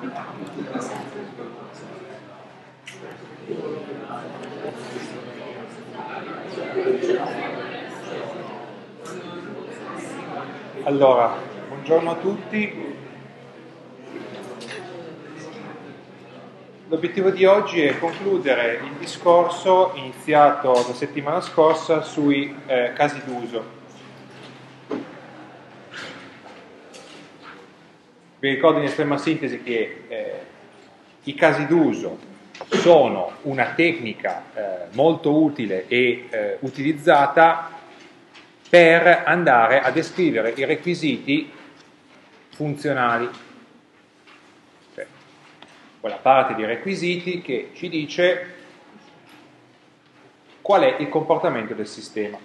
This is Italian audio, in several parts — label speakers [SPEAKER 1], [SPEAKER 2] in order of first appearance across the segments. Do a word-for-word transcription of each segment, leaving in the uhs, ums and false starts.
[SPEAKER 1] Allora, buongiorno a tutti. L'obiettivo di oggi è concludere il discorso iniziato la settimana scorsa sui eh, casi d'uso. Vi ricordo in estrema sintesi che eh, i casi d'uso sono una tecnica eh, molto utile e eh, utilizzata per andare a descrivere i requisiti funzionali, cioè quella parte di requisiti che ci dice qual è il comportamento del sistema.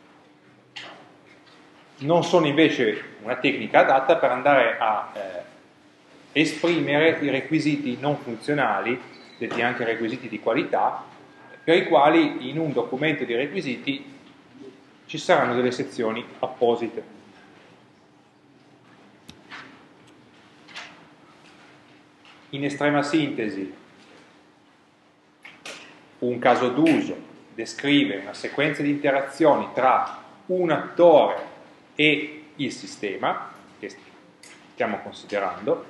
[SPEAKER 1] Non sono invece una tecnica adatta per andare a eh, esprimere i requisiti non funzionali, detti anche requisiti di qualità, per i quali in un documento di requisiti ci saranno delle sezioni apposite. In estrema sintesi, un caso d'uso descrive una sequenza di interazioni tra un attore e il sistema che stiamo considerando.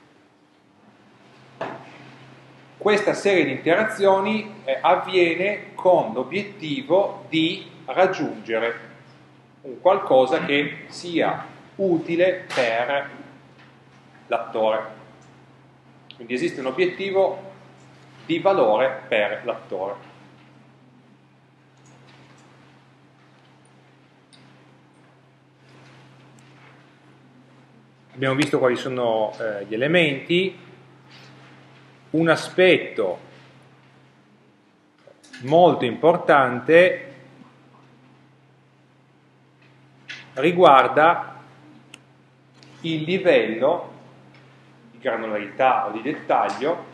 [SPEAKER 1] Questa serie di interazioni eh, avviene con l'obiettivo di raggiungere un qualcosa che sia utile per l'attore. Quindi esiste un obiettivo di valore per l'attore. Abbiamo visto quali sono eh, gli elementi. Un aspetto molto importante riguarda il livello di granularità o di dettaglio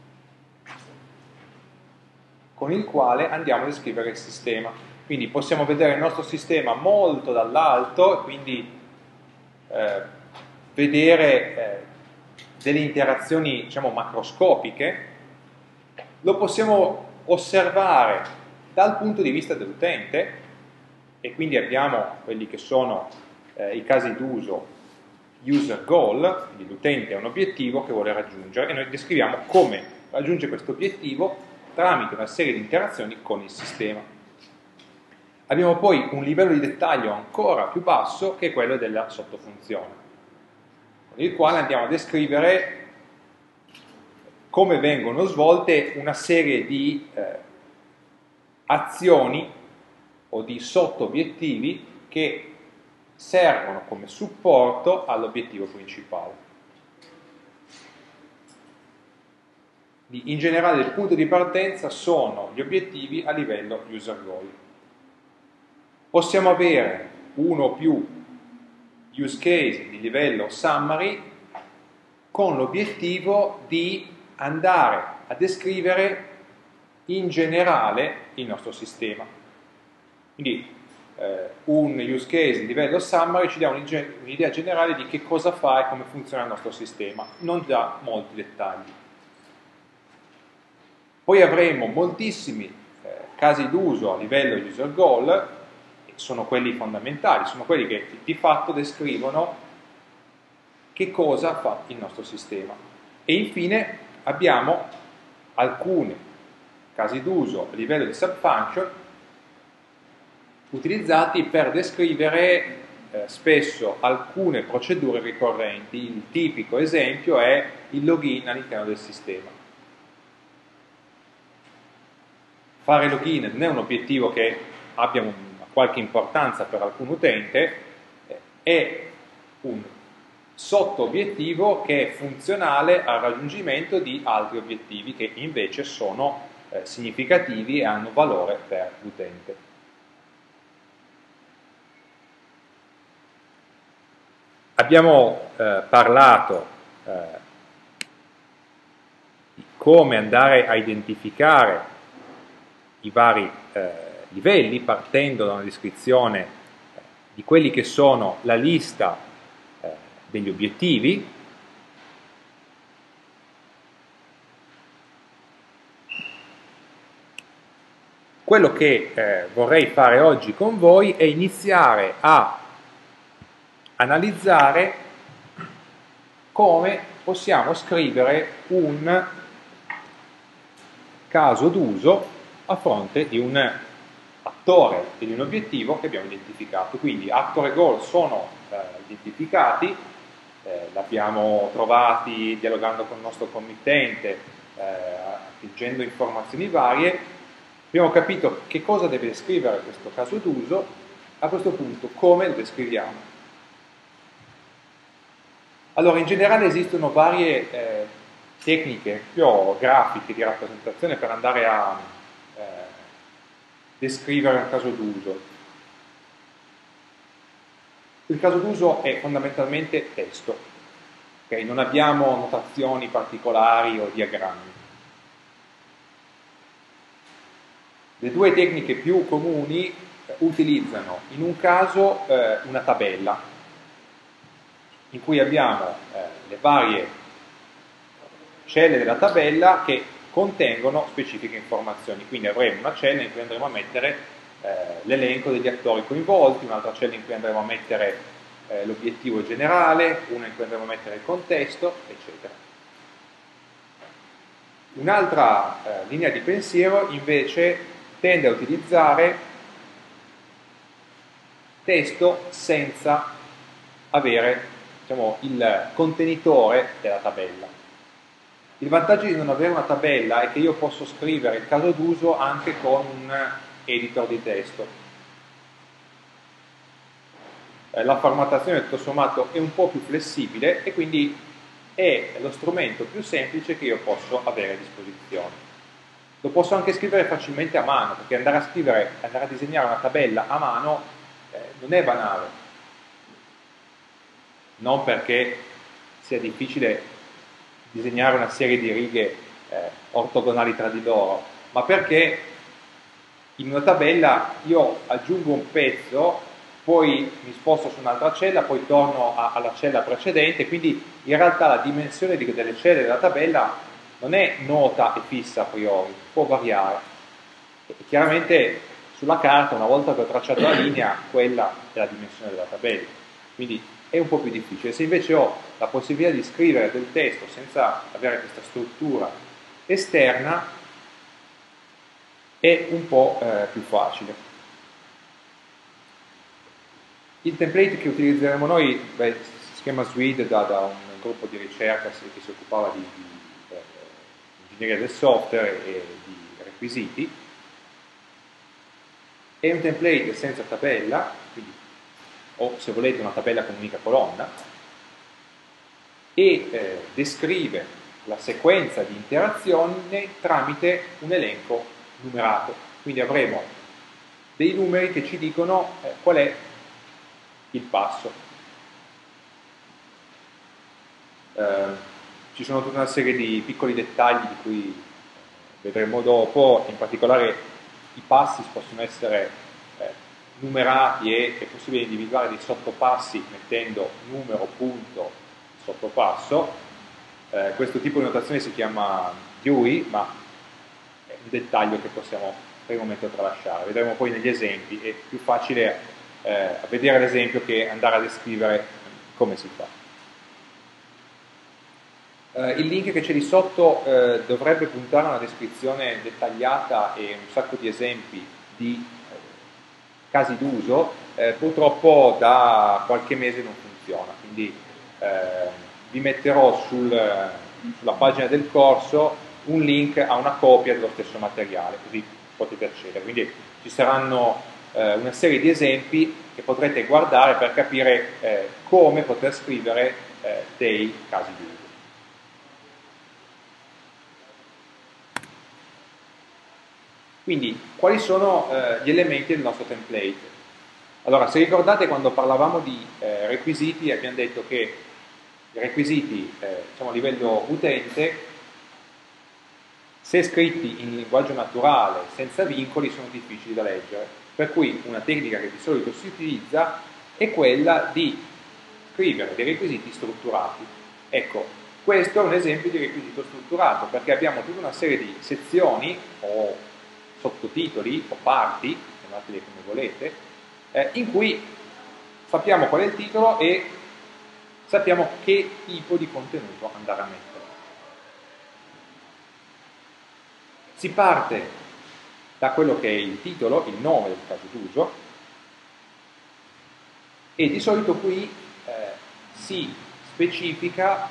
[SPEAKER 1] con il quale andiamo a descrivere il sistema. Quindi possiamo vedere il nostro sistema molto dall'alto e quindi eh, vedere eh, delle interazioni, diciamo, macroscopiche. Lo possiamo osservare dal punto di vista dell'utente e quindi abbiamo quelli che sono eh, i casi d'uso user goal, quindi l'utente ha un obiettivo che vuole raggiungere e noi descriviamo come raggiunge questo obiettivo tramite una serie di interazioni con il sistema. Abbiamo poi un livello di dettaglio ancora più basso che è quello della sottofunzione, con il quale andiamo a descrivere come vengono svolte una serie di eh, azioni o di sotto-obiettivi che servono come supporto all'obiettivo principale. In generale il punto di partenza sono gli obiettivi a livello user goal. Possiamo avere uno o più use case di livello summary con l'obiettivo di andare a descrivere in generale il nostro sistema. Quindi eh, un use case di livello summary ci dà un'idea generale di che cosa fa e come funziona il nostro sistema, non dà molti dettagli. Poi avremo moltissimi eh, casi d'uso a livello user goal, e sono quelli fondamentali, sono quelli che di fatto descrivono che cosa fa il nostro sistema. E infine abbiamo alcuni casi d'uso a livello di subfunction utilizzati per descrivere eh, spesso alcune procedure ricorrenti. Il tipico esempio è il login all'interno del sistema. Fare login non è un obiettivo che abbia una qualche importanza per alcun utente, eh, è un sotto-obiettivo che è funzionale al raggiungimento di altri obiettivi che invece sono eh, significativi e hanno valore per l'utente. Abbiamo eh, parlato eh, di come andare a identificare i vari eh, livelli partendo da una descrizione di quelli che sono la lista eh, degli obiettivi. quello che eh, vorrei fare oggi con voi è iniziare a analizzare come possiamo scrivere un caso d'uso a fronte di un attore e di un obiettivo che abbiamo identificato. Quindi attore e goal sono eh, identificati, eh, l'abbiamo trovati dialogando con il nostro committente, eh, attingendo informazioni varie, abbiamo capito che cosa deve descrivere questo caso d'uso, a questo punto come lo descriviamo. Allora, in generale esistono varie eh, tecniche più grafiche di rappresentazione per andare a eh, descrivere un caso d'uso. Il caso d'uso è fondamentalmente testo, okay? Non abbiamo notazioni particolari o diagrammi. Le due tecniche più comuni eh, utilizzano in un caso eh, una tabella in cui abbiamo eh, le varie celle della tabella che contengono specifiche informazioni. Quindi avremo una cella in cui andremo a mettere eh, l'elenco degli attori coinvolti, un'altra cella in cui andremo a mettere eh, l'obiettivo generale, una in cui andremo a mettere il contesto, eccetera. Un'altra eh, linea di pensiero invece tende a utilizzare testo senza avere, diciamo, il contenitore della tabella. Il vantaggio di non avere una tabella è che io posso scrivere il caso d'uso anche con un editor di testo. La formattazione tutto sommato è un po' più flessibile e quindi è lo strumento più semplice che io posso avere a disposizione. Lo posso anche scrivere facilmente a mano, perché andare a scrivere, andare a disegnare una tabella a mano eh, non è banale. Non perché sia difficile disegnare una serie di righe eh, ortogonali tra di loro, ma perché in una tabella io aggiungo un pezzo, poi mi sposto su un'altra cella, poi torno a, alla cella precedente, quindi in realtà la dimensione di, delle celle della tabella non è nota e fissa a priori, può variare. E chiaramente sulla carta, una volta che ho tracciato la linea, quella è la dimensione della tabella. Quindi è un po' più difficile. Se invece ho la possibilità di scrivere del testo senza avere questa struttura esterna, è un po' eh, più facile. Il template che utilizzeremo noi, beh, si chiama Swede da, da un gruppo di ricerca che si occupava di, di eh, ingegneria del software e di requisiti. È un template senza tabella, quindi o se volete una tabella con un'unica colonna, e eh, descrive la sequenza di interazioni tramite un elenco numerato. Quindi avremo dei numeri che ci dicono eh, qual è il passo. Eh, ci sono tutta una serie di piccoli dettagli di cui vedremo dopo, in particolare i passi possono essere numerati e è possibile individuare dei sottopassi mettendo numero, punto, sottopasso. Eh, questo tipo di notazione si chiama D U I, ma è un dettaglio che possiamo per il momento tralasciare. Vedremo poi negli esempi, è più facile eh, vedere l'esempio che andare a descrivere come si fa. Eh, il link che c'è lì sotto eh, dovrebbe puntare a una descrizione dettagliata e un sacco di esempi di casi d'uso, eh, purtroppo da qualche mese non funziona, quindi eh, vi metterò sul, sulla pagina del corso un link a una copia dello stesso materiale, così potete accedere. Quindi ci saranno eh, una serie di esempi che potrete guardare per capire eh, come poter scrivere eh, dei casi d'uso. Quindi, quali sono eh, gli elementi del nostro template? Allora, se ricordate quando parlavamo di eh, requisiti, abbiamo detto che i requisiti eh, diciamo, a livello utente, se scritti in linguaggio naturale, senza vincoli, sono difficili da leggere. Per cui una tecnica che di solito si utilizza è quella di scrivere dei requisiti strutturati. Ecco, questo è un esempio di requisito strutturato, perché abbiamo tutta una serie di sezioni o sottotitoli o parti, chiamateli come volete, eh, in cui sappiamo qual è il titolo e sappiamo che tipo di contenuto andare a mettere. Si parte da quello che è il titolo, il nome del caso d'uso, e di solito qui eh, si specifica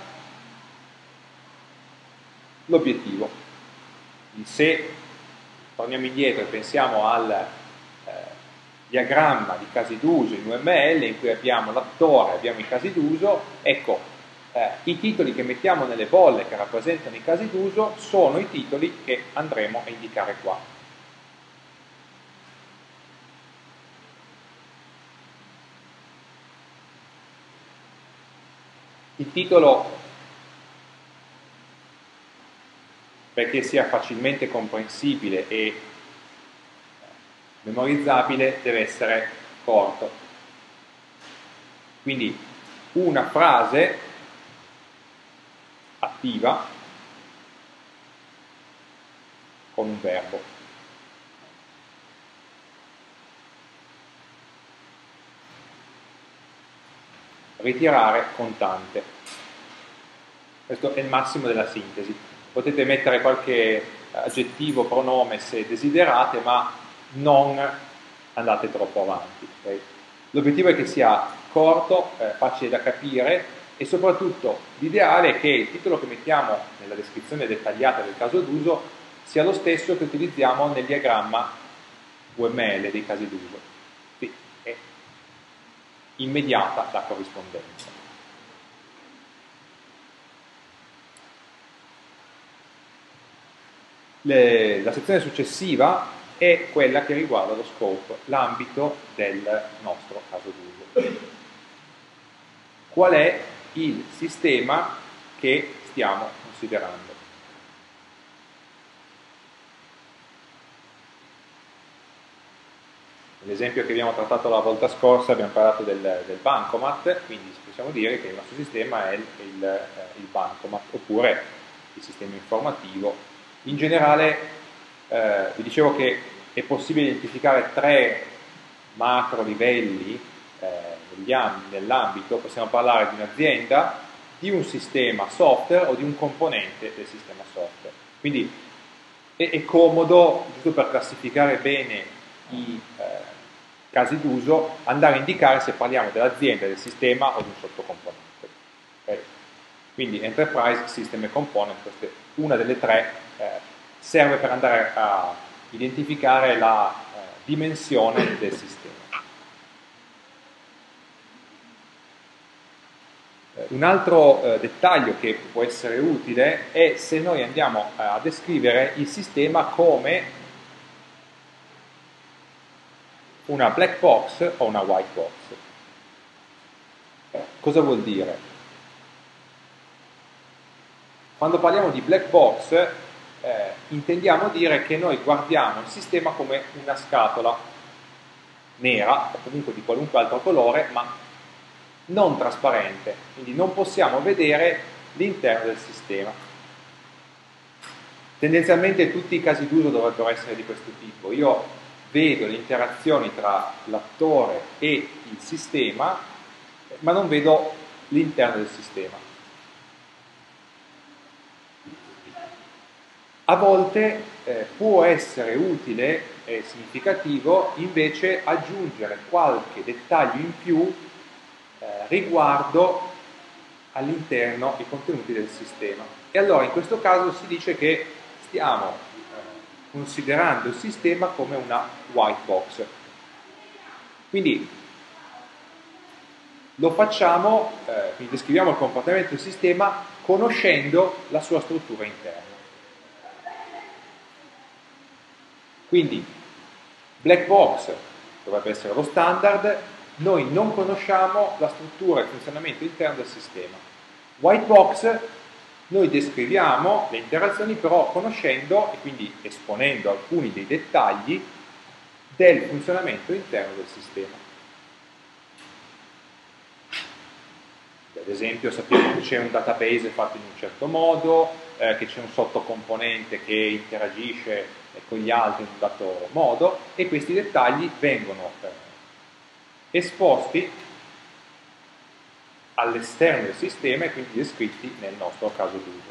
[SPEAKER 1] l'obiettivo. Se torniamo indietro e pensiamo al eh, diagramma di casi d'uso in U M L, in cui abbiamo l'attore, abbiamo i casi d'uso, ecco, eh, i titoli che mettiamo nelle bolle che rappresentano i casi d'uso sono i titoli che andremo a indicare qua. Il titolo, perché sia facilmente comprensibile e memorizzabile, deve essere corto. Quindi una frase attiva con un verbo. Ritirare contante. Questo è il massimo della sintesi. Potete mettere qualche aggettivo, pronome se desiderate, ma non andate troppo avanti. Okay? L'obiettivo è che sia corto, eh, facile da capire e soprattutto l'ideale è che il titolo che mettiamo nella descrizione dettagliata del caso d'uso sia lo stesso che utilizziamo nel diagramma U M L dei casi d'uso. Sì, è immediata la corrispondenza. Le, la sezione successiva è quella che riguarda lo scope, l'ambito del nostro caso d'uso. Qual è il sistema che stiamo considerando? Nell'esempio che abbiamo trattato la volta scorsa abbiamo parlato del, del bancomat, quindi possiamo dire che il nostro sistema è il, il, il bancomat, oppure il sistema informativo. In generale eh, vi dicevo che è possibile identificare tre macro livelli eh, nell'ambito. Possiamo parlare di un'azienda, di un sistema software o di un componente del sistema software. Quindi è, è comodo, giusto per classificare bene i eh, casi d'uso, andare a indicare se parliamo dell'azienda, del sistema o di un sottocomponente. Okay? Quindi Enterprise, System e Component, questa è una delle tre, eh, serve per andare a identificare la eh, dimensione del sistema. Eh, un altro eh, dettaglio che può essere utile è se noi andiamo eh, a descrivere il sistema come una black box o una white box. Cosa vuol dire? Quando parliamo di black box eh, intendiamo dire che noi guardiamo il sistema come una scatola nera o comunque di qualunque altro colore, ma non trasparente, quindi non possiamo vedere l'interno del sistema. Tendenzialmente tutti i casi d'uso dovrebbero essere di questo tipo. Io vedo le interazioni tra l'attore e il sistema, ma non vedo l'interno del sistema. A volte eh, può essere utile e significativo invece aggiungere qualche dettaglio in più eh, riguardo all'interno i contenuti del sistema. E allora in questo caso si dice che stiamo eh, considerando il sistema come una white box. Quindi lo facciamo, eh, quindi descriviamo il comportamento del sistema conoscendo la sua struttura interna. Quindi black box dovrebbe essere lo standard, noi non conosciamo la struttura e il funzionamento interno del sistema. White box, noi descriviamo le interazioni però conoscendo e quindi esponendo alcuni dei dettagli del funzionamento interno del sistema. Ad esempio sappiamo che c'è un database fatto in un certo modo, eh, che c'è un sottocomponente che interagisce e con gli altri in un dato modo, e questi dettagli vengono eh, esposti all'esterno del sistema e quindi descritti nel nostro caso d'uso.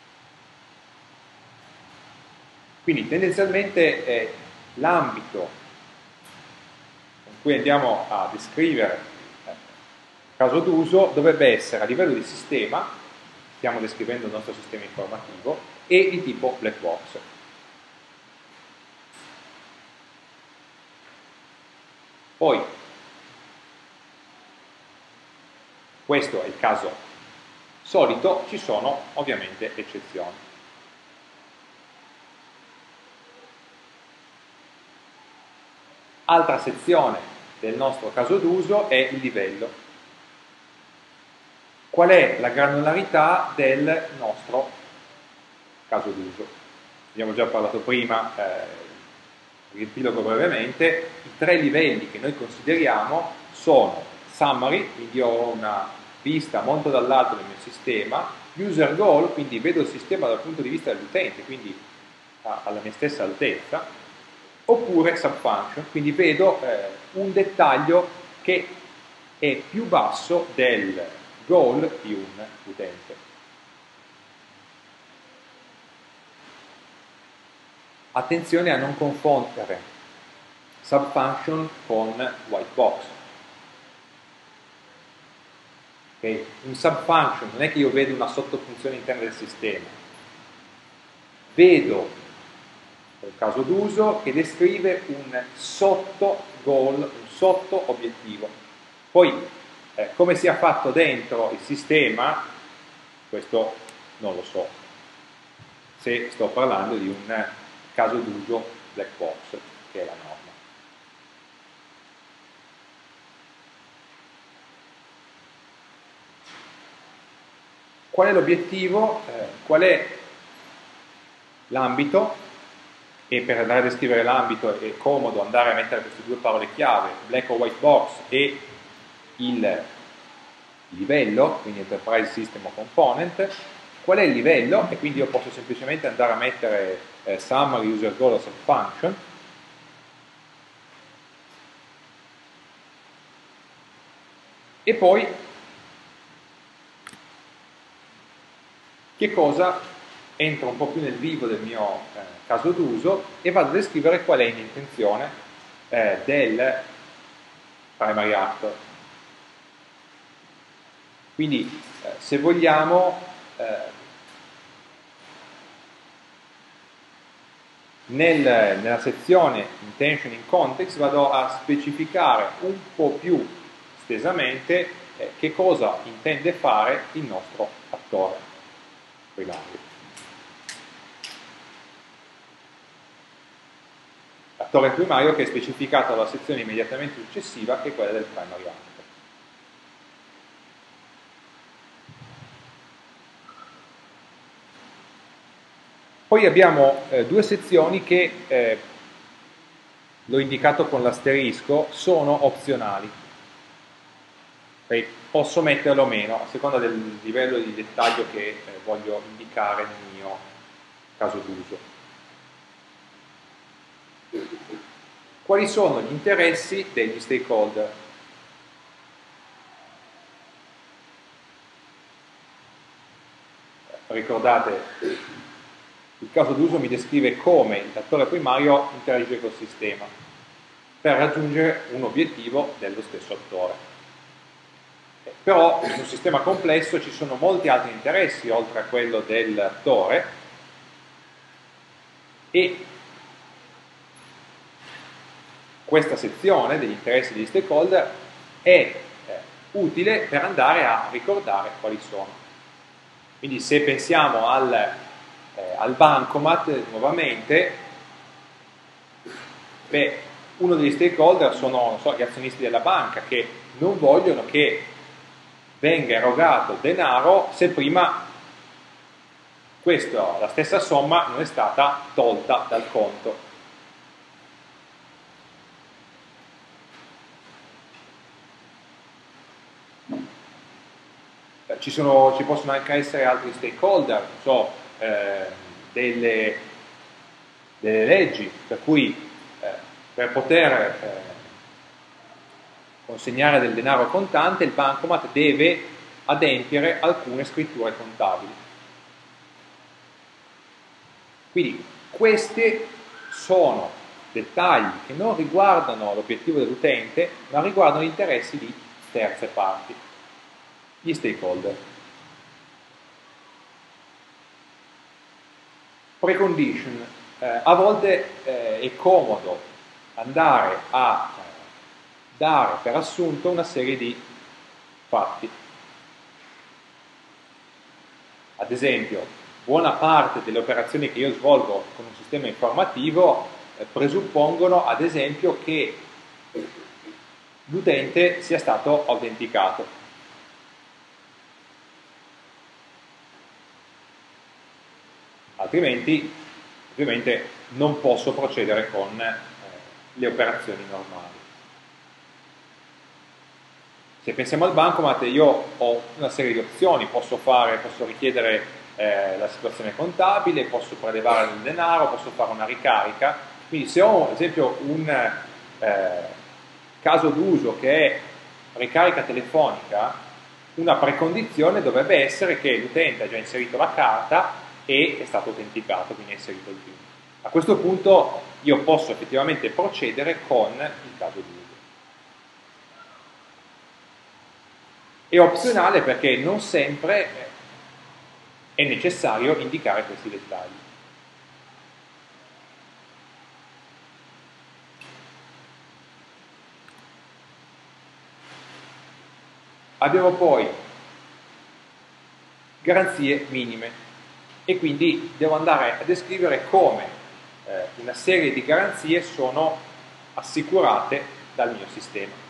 [SPEAKER 1] Quindi tendenzialmente eh, l'ambito con cui andiamo a descrivere eh, il caso d'uso dovrebbe essere a livello di sistema, stiamo descrivendo il nostro sistema informativo, e di tipo black box. Poi, questo è il caso solito, ci sono ovviamente eccezioni. Altra sezione del nostro caso d'uso è il livello. Qual è la granularità del nostro caso d'uso? Abbiamo già parlato prima, eh, riepilogo brevemente, i tre livelli che noi consideriamo sono summary, quindi ho una vista molto dall'alto del mio sistema, user goal, quindi vedo il sistema dal punto di vista dell'utente, quindi a, alla mia stessa altezza, oppure subfunction, quindi vedo eh, un dettaglio che è più basso del goal di un utente. Attenzione a non confondere subfunction con white box. Okay? Un subfunction non è che io vedo una sottofunzione interna del sistema, vedo un caso d'uso che descrive un sotto goal, un sotto obiettivo. Poi eh, come sia fatto dentro il sistema, questo non lo so, se sto parlando di un caso d'uso black box, che è la norma. Qual è l'obiettivo? Eh, qual è l'ambito? E per andare a descrivere l'ambito è comodo andare a mettere queste due parole chiave, black o white box, e il livello, quindi Enterprise System o Component. Qual è il livello? E quindi io posso semplicemente andare a mettere eh, Summary, User Goal o Subfunction. E poi che cosa entro un po' più nel vivo del mio eh, caso d'uso e vado a descrivere qual è l'intenzione eh, del primary actor. Quindi, eh, se vogliamo, eh, nel, nella sezione Intention in Context vado a specificare un po' più estesamente eh, che cosa intende fare il nostro attore primario. Attore primario che è specificato dalla sezione immediatamente successiva, che è quella del primary actor. Poi abbiamo eh, due sezioni che, eh, l'ho indicato con l'asterisco, sono opzionali. Okay? Posso metterlo o meno, a seconda del livello di dettaglio che eh, voglio indicare nel mio caso d'uso. Quali sono gli interessi degli stakeholder? Ricordate, il caso d'uso mi descrive come l'attore primario interagisce col sistema per raggiungere un obiettivo dello stesso attore. Però in un sistema complesso ci sono molti altri interessi oltre a quello dell'attore e questa sezione degli interessi degli stakeholder è eh, utile per andare a ricordare quali sono. Quindi se pensiamo al, eh, al bancomat nuovamente, beh, uno degli stakeholder sono non so, gli azionisti della banca che non vogliono che venga erogato denaro se prima questo, la stessa somma non è stata tolta dal conto. Ci, sono, ci possono anche essere altri stakeholder, non so, eh, delle, delle leggi, per cui eh, per poter eh, consegnare del denaro contante il bancomat deve adempiere alcune scritture contabili. Quindi questi sono dettagli che non riguardano l'obiettivo dell'utente, ma riguardano gli interessi di terze parti, gli stakeholder. Precondition. Eh, a volte eh, è comodo andare a eh, dare per assunto una serie di fatti. Ad esempio, buona parte delle operazioni che io svolgo con un sistema informativo eh, presuppongono, ad esempio, che l'utente sia stato autenticato. Altrimenti, ovviamente, non posso procedere con eh, le operazioni normali. Se pensiamo al bancomat, io ho una serie di opzioni, posso, fare, posso richiedere eh, la situazione contabile, posso prelevare il denaro, posso fare una ricarica. Quindi se ho ad esempio un eh, caso d'uso che è ricarica telefonica, una precondizione dovrebbe essere che l'utente ha già inserito la carta e è stato autenticato, quindi ha inserito il PIN. A questo punto io posso effettivamente procedere con il caso d'uso. È opzionale perché non sempre è necessario indicare questi dettagli. Abbiamo poi garanzie minime e quindi devo andare a descrivere come eh, una serie di garanzie sono assicurate dal mio sistema.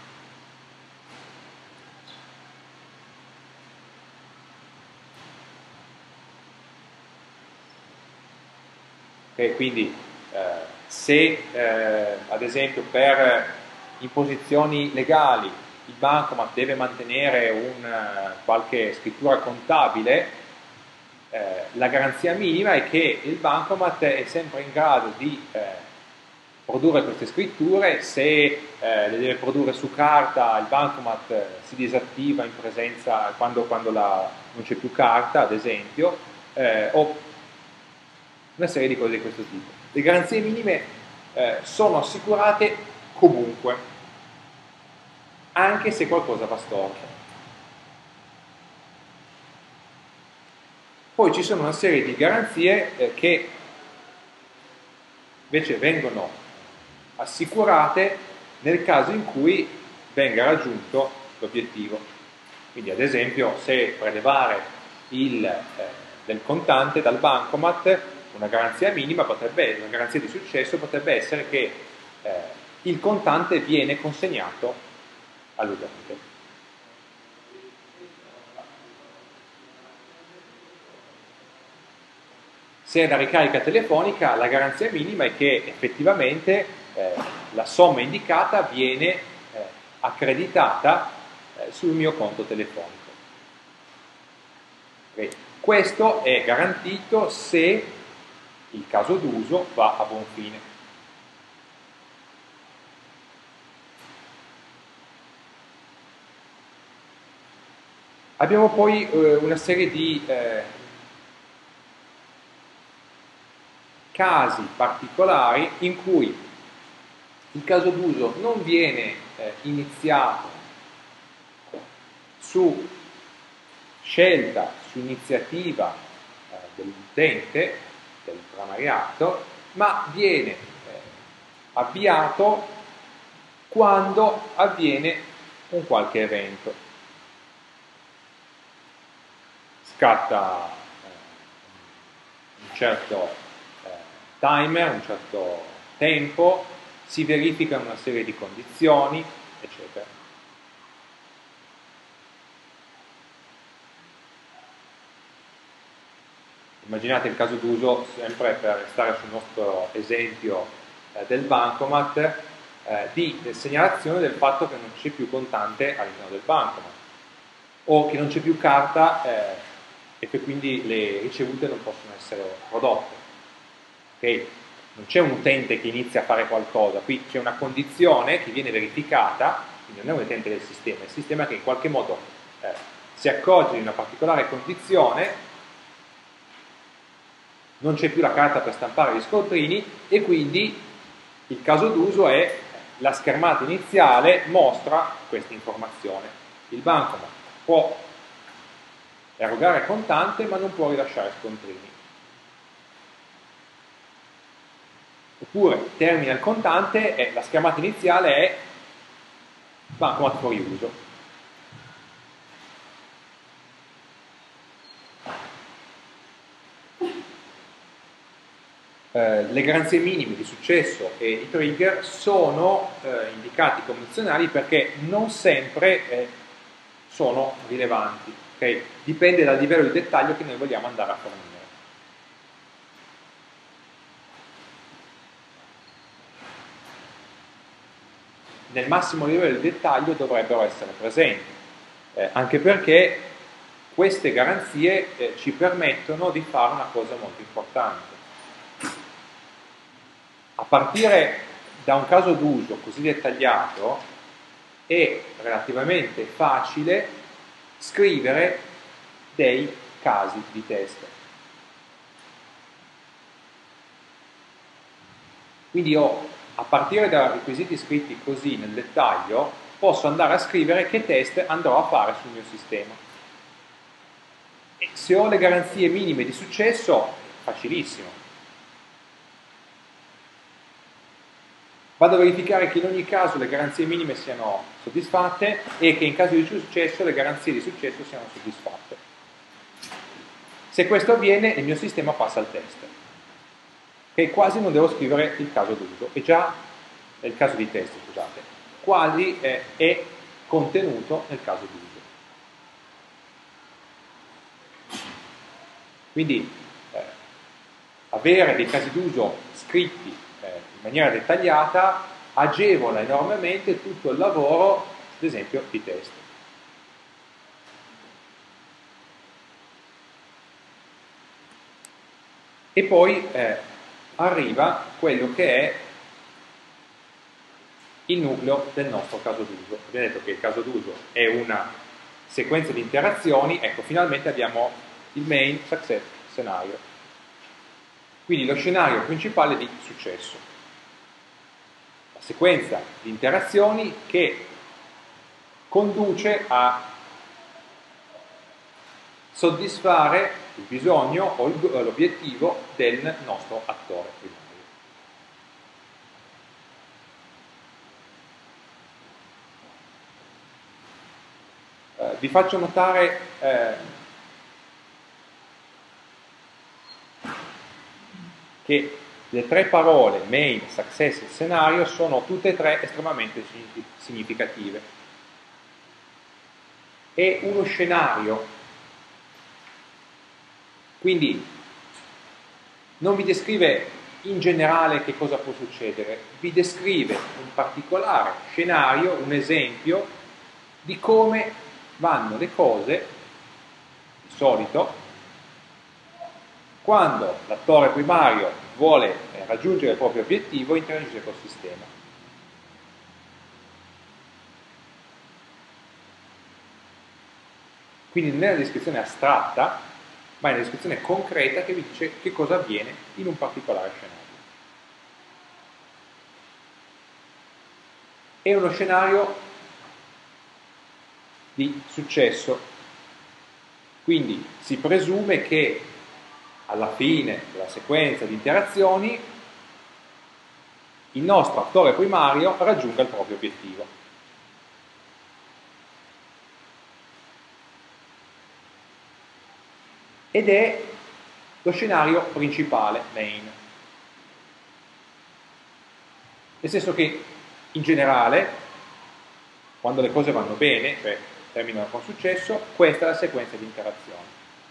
[SPEAKER 1] Okay, quindi eh, se eh, ad esempio per imposizioni legali il bancomat deve mantenere un, qualche scrittura contabile, eh, la garanzia minima è che il bancomat è sempre in grado di eh, produrre queste scritture. Se eh, le deve produrre su carta, il bancomat si disattiva in presenza quando, quando la, non c'è più carta, ad esempio, eh, o una serie di cose di questo tipo. Le garanzie minime eh, sono assicurate comunque, anche se qualcosa va storto. Poi ci sono una serie di garanzie eh, che invece vengono assicurate nel caso in cui venga raggiunto l'obiettivo. Quindi ad esempio se prelevare il, eh, del contante dal bancomat, una garanzia minima potrebbe, una garanzia di successo potrebbe essere che eh, il contante viene consegnato all'utente. Se è la ricarica telefonica, la garanzia minima è che effettivamente eh, la somma indicata viene eh, accreditata eh, sul mio conto telefonico. Okay. Questo è garantito se il caso d'uso va a buon fine. Abbiamo poi eh, una serie di eh, casi particolari in cui il caso d'uso non viene eh, iniziato su scelta, su iniziativa eh, dell'utente, del pramariato, ma viene eh, avviato quando avviene un qualche evento. Scatta eh, un certo eh, timer, un certo tempo, si verificano una serie di condizioni, eccetera. Immaginate il caso d'uso, sempre per restare sul nostro esempio eh, del bancomat, eh, di segnalazione del fatto che non c'è più contante all'interno del bancomat o che non c'è più carta eh, e che quindi le ricevute non possono essere prodotte. Okay? non c'è un utente che inizia a fare qualcosa, qui c'è una condizione che viene verificata, quindi non è un utente del sistema, è il sistema che in qualche modo eh, si accorge di una particolare condizione, non c'è più la carta per stampare gli scontrini e quindi il caso d'uso è la schermata iniziale mostra questa informazione. Il bancomat può erogare contante ma non può rilasciare scontrini. Oppure termina il contante e la schermata iniziale è bancomat fuori uso. Eh, le garanzie minime di successo e i trigger sono eh, indicati condizionali perché non sempre eh, sono rilevanti, okay? Dipende dal livello di dettaglio che noi vogliamo andare a fornire. Nel massimo livello di dettaglio dovrebbero essere presenti, eh, anche perché queste garanzie eh, ci permettono di fare una cosa molto importante. A partire da un caso d'uso così dettagliato è relativamente facile scrivere dei casi di test. Quindi io, a partire da requisiti scritti così nel dettaglio, posso andare a scrivere che test andrò a fare sul mio sistema. E se ho le garanzie minime di successo, è facilissimo. Vado a verificare che in ogni caso le garanzie minime siano soddisfatte e che in caso di successo le garanzie di successo siano soddisfatte. Se questo avviene, il mio sistema passa al test. E quasi non devo scrivere il caso d'uso, e già nel caso di test, scusate, quasi eh, è contenuto nel caso d'uso. Quindi eh, avere dei casi d'uso scritti eh, in maniera dettagliata agevola enormemente tutto il lavoro, ad esempio, di test. E poi eh, arriva quello che è il nucleo del nostro caso d'uso. Abbiamo detto che il caso d'uso è una sequenza di interazioni, ecco, finalmente abbiamo il main success scenario. Quindi lo scenario principale di successo. La sequenza di interazioni che conduce a soddisfare il bisogno o l'obiettivo del nostro attore primario. Eh, vi faccio notare eh, che le tre parole main, success e scenario sono tutte e tre estremamente significative. È uno scenario, quindi non vi descrive in generale che cosa può succedere, vi descrive un particolare scenario, un esempio di come vanno le cose, di solito, quando l'attore primario vuole raggiungere il proprio obiettivo e interagisce col sistema. Quindi non è una descrizione astratta, ma è una descrizione concreta che vi dice che cosa avviene in un particolare scenario. È uno scenario di successo, quindi si presume che alla fine della sequenza di interazioni il nostro attore primario raggiunga il proprio obiettivo. Ed è lo scenario principale, main. Nel senso che, in generale, quando le cose vanno bene, cioè terminano con successo, questa è la sequenza di interazioni.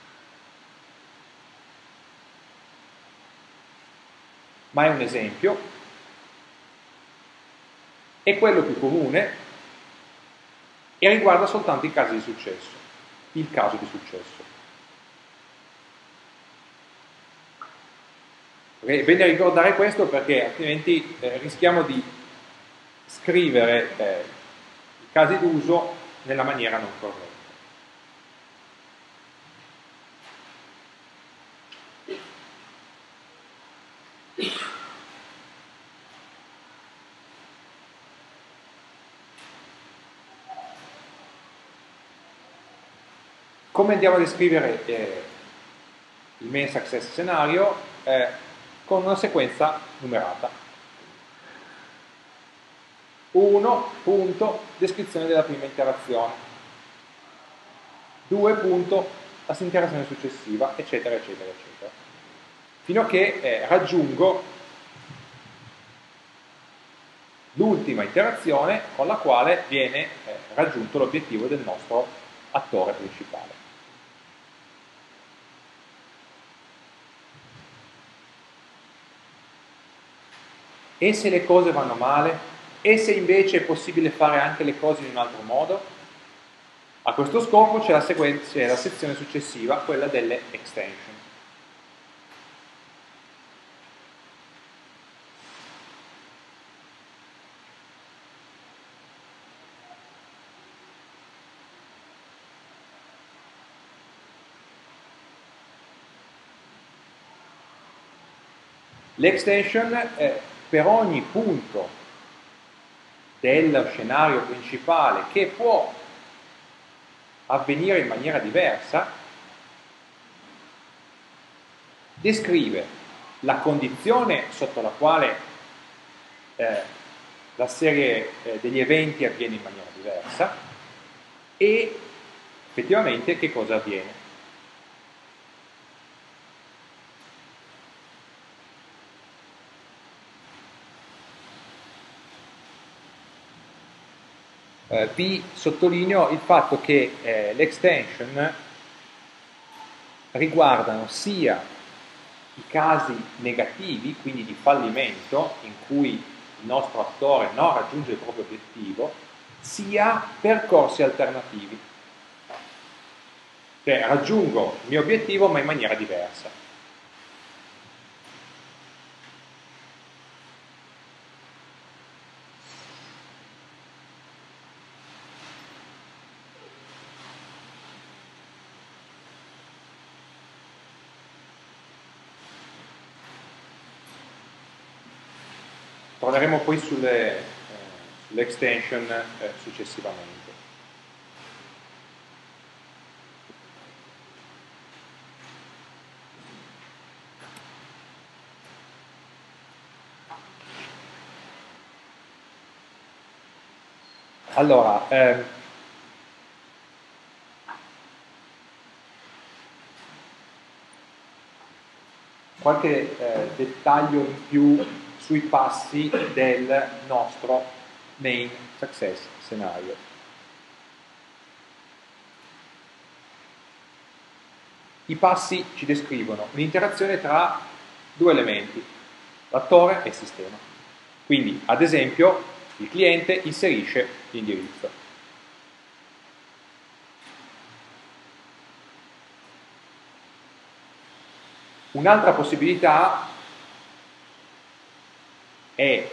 [SPEAKER 1] Ma è un esempio, è quello più comune e riguarda soltanto i casi di successo, il caso di successo. È bene ricordare questo perché altrimenti eh, rischiamo di scrivere eh, i casi d'uso nella maniera non corretta. Come andiamo a descrivere eh, il main success scenario? Eh, con una sequenza numerata. uno. Punto, descrizione della prima interazione. due. Punto, la interazione successiva, eccetera, eccetera, eccetera. Fino a che eh, raggiungo l'ultima interazione con la quale viene eh, raggiunto l'obiettivo del nostro attore principale. E se le cose vanno male? E se invece è possibile fare anche le cose in un altro modo? A questo scopo c'è la, c'è la sezione successiva, quella delle extension. L'extension eh, per ogni punto dello scenario principale che può avvenire in maniera diversa, descrive la condizione sotto la quale eh, la serie eh, degli eventi avviene in maniera diversa e effettivamente che cosa avviene. Eh, vi sottolineo il fatto che eh, le extension riguardano sia i casi negativi, quindi di fallimento, in cui il nostro attore non raggiunge il proprio obiettivo, sia percorsi alternativi. Cioè raggiungo il mio obiettivo ma in maniera diversa. Torneremo poi sulle, eh, sulle extension eh, successivamente. Allora, ehm, qualche eh, dettaglio in più sui passi del nostro main success scenario. I passi ci descrivono un'interazione tra due elementi, l'attore e il sistema. Quindi, ad esempio, il cliente inserisce l'indirizzo. Un'altra possibilità è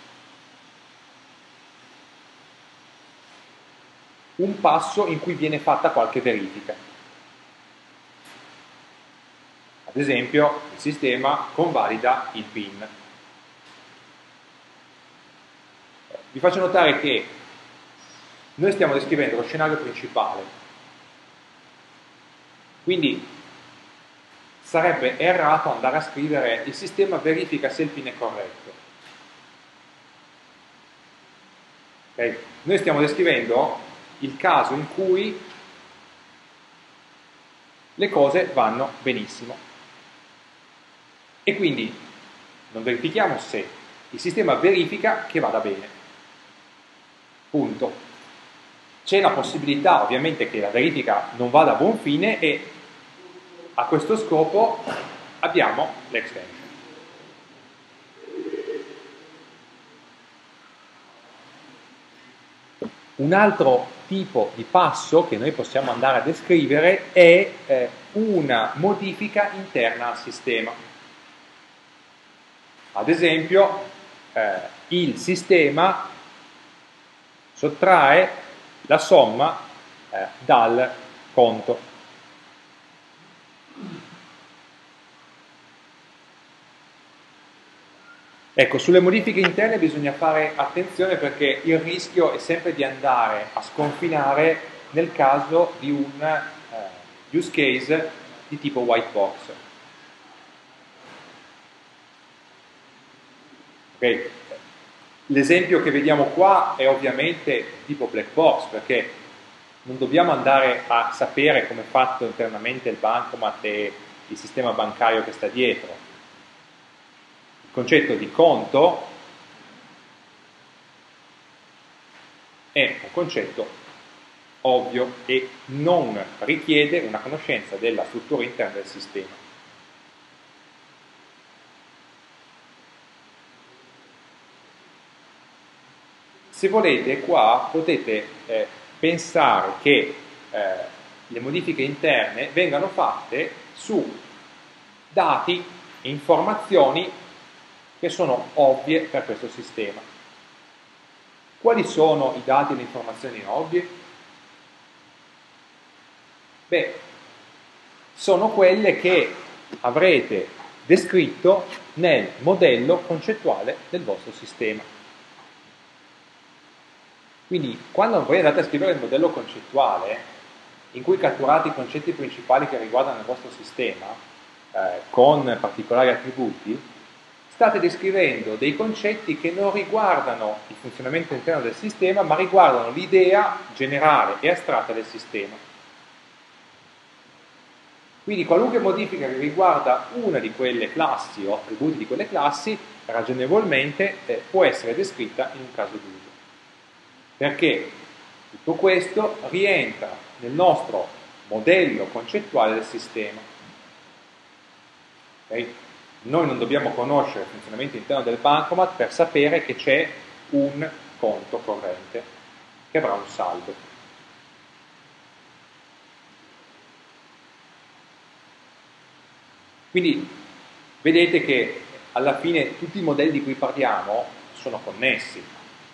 [SPEAKER 1] un passo in cui viene fatta qualche verifica. Ad esempio, il sistema convalida il PIN. Vi faccio notare che noi stiamo descrivendo lo scenario principale, quindi sarebbe errato andare a scrivere il sistema verifica se il PIN è corretto. Okay? Noi stiamo descrivendo il caso in cui le cose vanno benissimo e quindi non verifichiamo se, il sistema verifica che vada bene. Punto. C'è la possibilità ovviamente che la verifica non vada a buon fine e a questo scopo abbiamo l'extension. Un altro tipo di passo che noi possiamo andare a descrivere è eh, una modifica interna al sistema. Ad esempio, eh, il sistema sottrae la somma eh, dal conto. Ecco, sulle modifiche interne bisogna fare attenzione perché il rischio è sempre di andare a sconfinare nel caso di un eh, use case di tipo white box. Okay. L'esempio che vediamo qua è ovviamente tipo black box, perché non dobbiamo andare a sapere come è fatto internamente il bancomat e il sistema bancario che sta dietro. Il concetto di conto è un concetto ovvio e non richiede una conoscenza della struttura interna del sistema. Se volete, qua potete eh, pensare che eh, le modifiche interne vengano fatte su dati e informazioni che sono ovvie per questo sistema. Quali sono i dati e le informazioni ovvie? Beh, sono quelle che avrete descritto nel modello concettuale del vostro sistema. Quindi, quando voi andate a scrivere il modello concettuale, in cui catturate i concetti principali che riguardano il vostro sistema, eh, con particolari attributi, state descrivendo dei concetti che non riguardano il funzionamento interno del sistema, ma riguardano l'idea generale e astratta del sistema. Quindi qualunque modifica che riguarda una di quelle classi o attributi di quelle classi, ragionevolmente eh, può essere descritta in un caso d'uso. Perché tutto questo rientra nel nostro modello concettuale del sistema. Okay? Noi non dobbiamo conoscere il funzionamento interno del bancomat per sapere che c'è un conto corrente che avrà un saldo. Quindi vedete che alla fine tutti i modelli di cui parliamo sono connessi.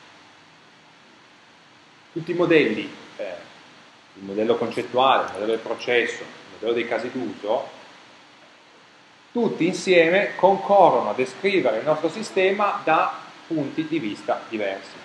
[SPEAKER 1] Tutti i modelli, eh, il modello concettuale, il modello del processo, il modello dei casi d'uso, tutti insieme concorrono a descrivere il nostro sistema da punti di vista diversi.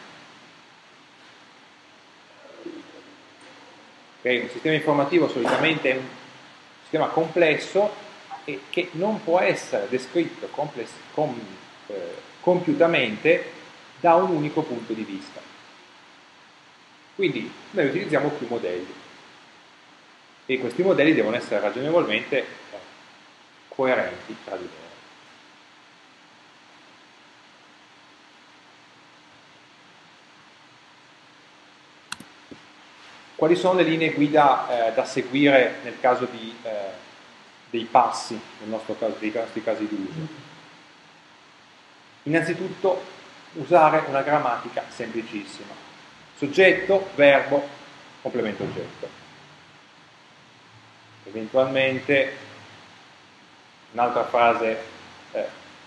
[SPEAKER 1] Okay? Un sistema informativo solitamente è un sistema complesso e che non può essere descritto compless- com- eh, compiutamente da un unico punto di vista. Quindi noi utilizziamo più modelli e questi modelli devono essere ragionevolmente coerenti tra di loro. Quali sono le linee guida eh, da seguire nel caso di, eh, dei passi, nel nostro caso, dei nostri casi di uso? Innanzitutto usare una grammatica semplicissima. Soggetto, verbo, complemento oggetto. Eventualmente un'altra frase eh,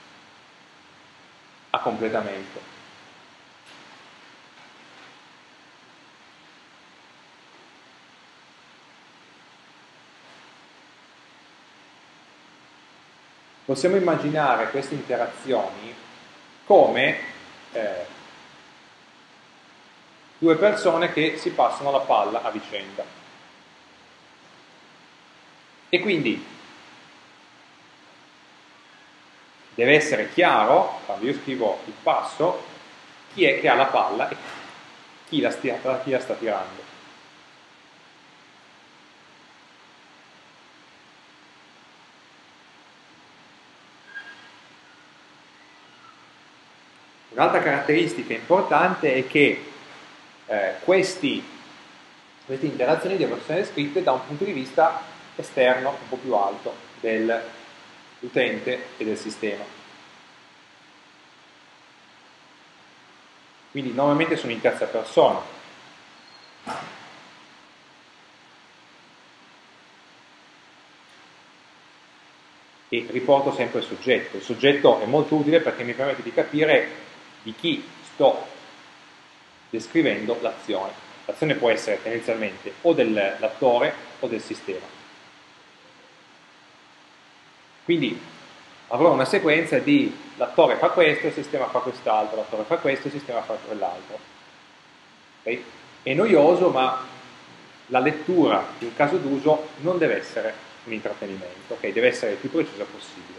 [SPEAKER 1] a completamento. Possiamo immaginare queste interazioni come eh, due persone che si passano la palla a vicenda. E quindi deve essere chiaro, quando io scrivo il passo, chi è che ha la palla e chi la, stia, chi la sta tirando. Un'altra caratteristica importante è che eh, questi, queste interazioni devono essere scritte da un punto di vista esterno un po' più alto dell'utente e del sistema. Quindi normalmente sono in terza persona. e riporto sempre il soggetto. Il soggetto è molto utile perché mi permette di capire di chi sto descrivendo l'azione. L'azione può essere tendenzialmente o dell'attore o del sistema. Quindi avrò una sequenza di l'attore fa questo, il sistema fa quest'altro, l'attore fa questo, il sistema fa quell'altro. Okay? È noioso, ma la lettura di un caso d'uso non deve essere un intrattenimento, okay? Deve essere il più precisa possibile.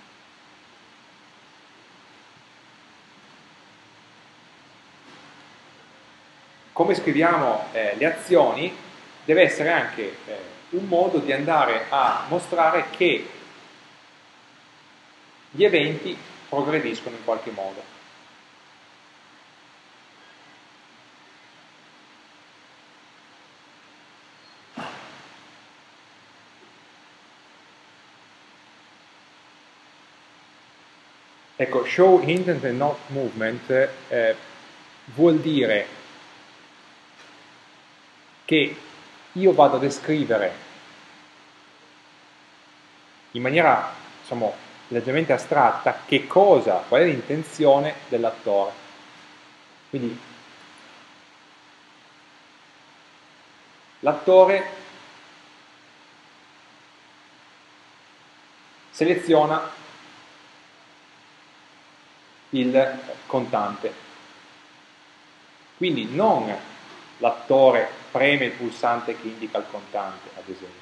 [SPEAKER 1] Come scriviamo eh, le azioni, deve essere anche eh, un modo di andare a mostrare che gli eventi progrediscono in qualche modo. Ecco, show intent and not movement eh, vuol dire che io vado a descrivere in maniera, diciamo, leggermente astratta che cosa, qual è l'intenzione dell'attore. Quindi l'attore seleziona il contante, quindi non l'attore preme il pulsante che indica il contante, ad esempio.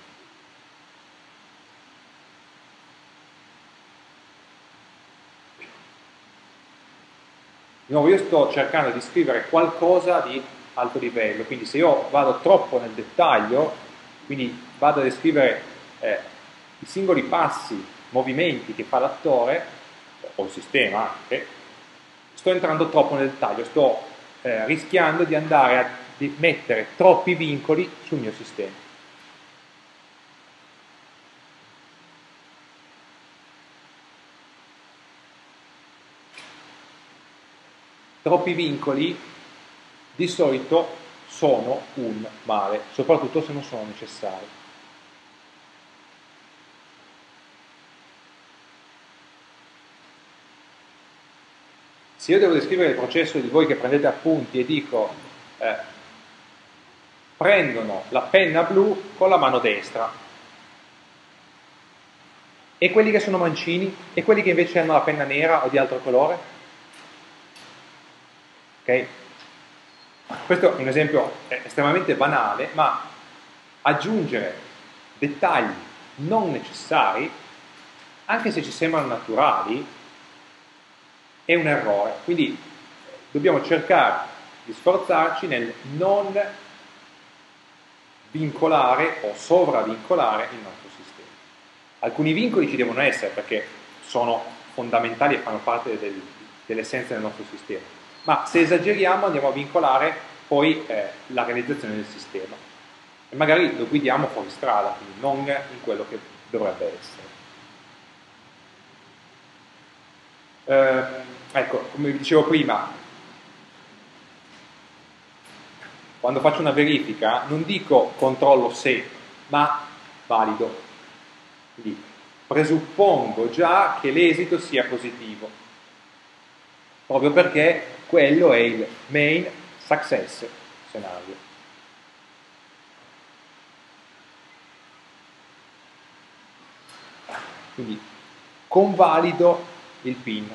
[SPEAKER 1] Di nuovo, io sto cercando di scrivere qualcosa di alto livello, quindi se io vado troppo nel dettaglio, quindi vado a descrivere eh, i singoli passi, movimenti che fa l'attore, o il sistema anche, sto entrando troppo nel dettaglio, sto eh, rischiando di andare a di mettere troppi vincoli sul mio sistema. Troppi vincoli di solito sono un male, soprattutto se non sono necessari. Se io devo descrivere il processo di voi che prendete appunti e dico eh, prendono la penna blu con la mano destra e quelli che sono mancini e quelli che invece hanno la penna nera o di altro colore? Ok? Questo è un esempio estremamente banale, ma aggiungere dettagli non necessari, anche se ci sembrano naturali, è un errore. Quindi dobbiamo cercare di sforzarci nel non vincolare o sovravincolare il nostro sistema. Alcuni vincoli ci devono essere perché sono fondamentali e fanno parte del, dell'essenza del nostro sistema, ma se esageriamo andiamo a vincolare poi eh, la realizzazione del sistema e magari lo guidiamo fuori strada, quindi non in quello che dovrebbe essere. Eh, ecco, come vi dicevo prima, quando faccio una verifica non dico controllo se, ma valido. Quindi presuppongo già che l'esito sia positivo, proprio perché quello è il main success scenario. Quindi convalido il pin.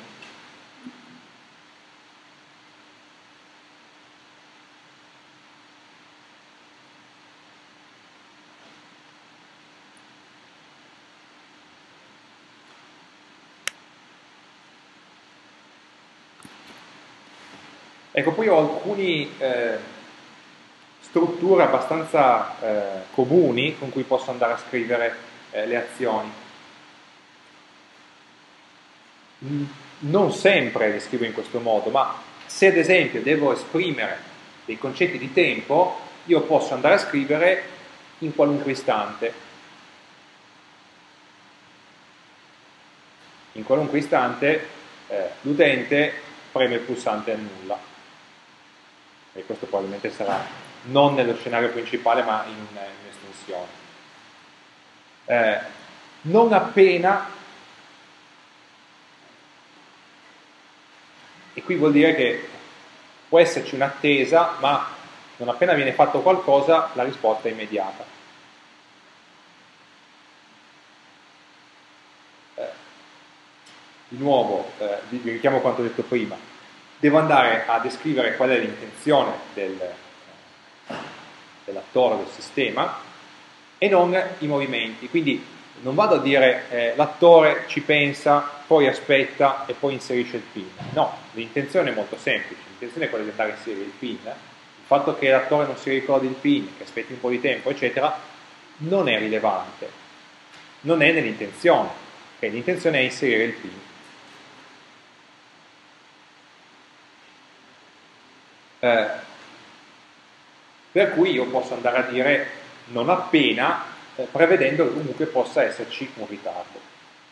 [SPEAKER 1] Ecco, poi ho alcune eh, strutture abbastanza eh, comuni con cui posso andare a scrivere eh, le azioni. Non sempre le scrivo in questo modo, ma se ad esempio devo esprimere dei concetti di tempo, io posso andare a scrivere in qualunque istante. In qualunque istante eh, l'utente preme il pulsante annulla. E questo probabilmente sarà non nello scenario principale ma in un'estensione. Eh, non appena qui vuol dire che può esserci un'attesa, ma non appena viene fatto qualcosa la risposta è immediata. Eh, di nuovo, eh, vi richiamo quanto detto prima, devo andare a descrivere qual è l'intenzione del, eh, dell'attore del sistema e non i movimenti. Quindi non vado a dire eh, l'attore ci pensa, poi aspetta e poi inserisce il pin. No, l'intenzione è molto semplice, l'intenzione è quella di andare a inserire il pin. Il fatto che l'attore non si ricordi il pin, che aspetti un po' di tempo, eccetera, non è rilevante. Non è nell'intenzione. Okay? L'intenzione è inserire il pin. Eh, per cui io posso andare a dire non appena, eh, prevedendo che comunque possa esserci un ritardo.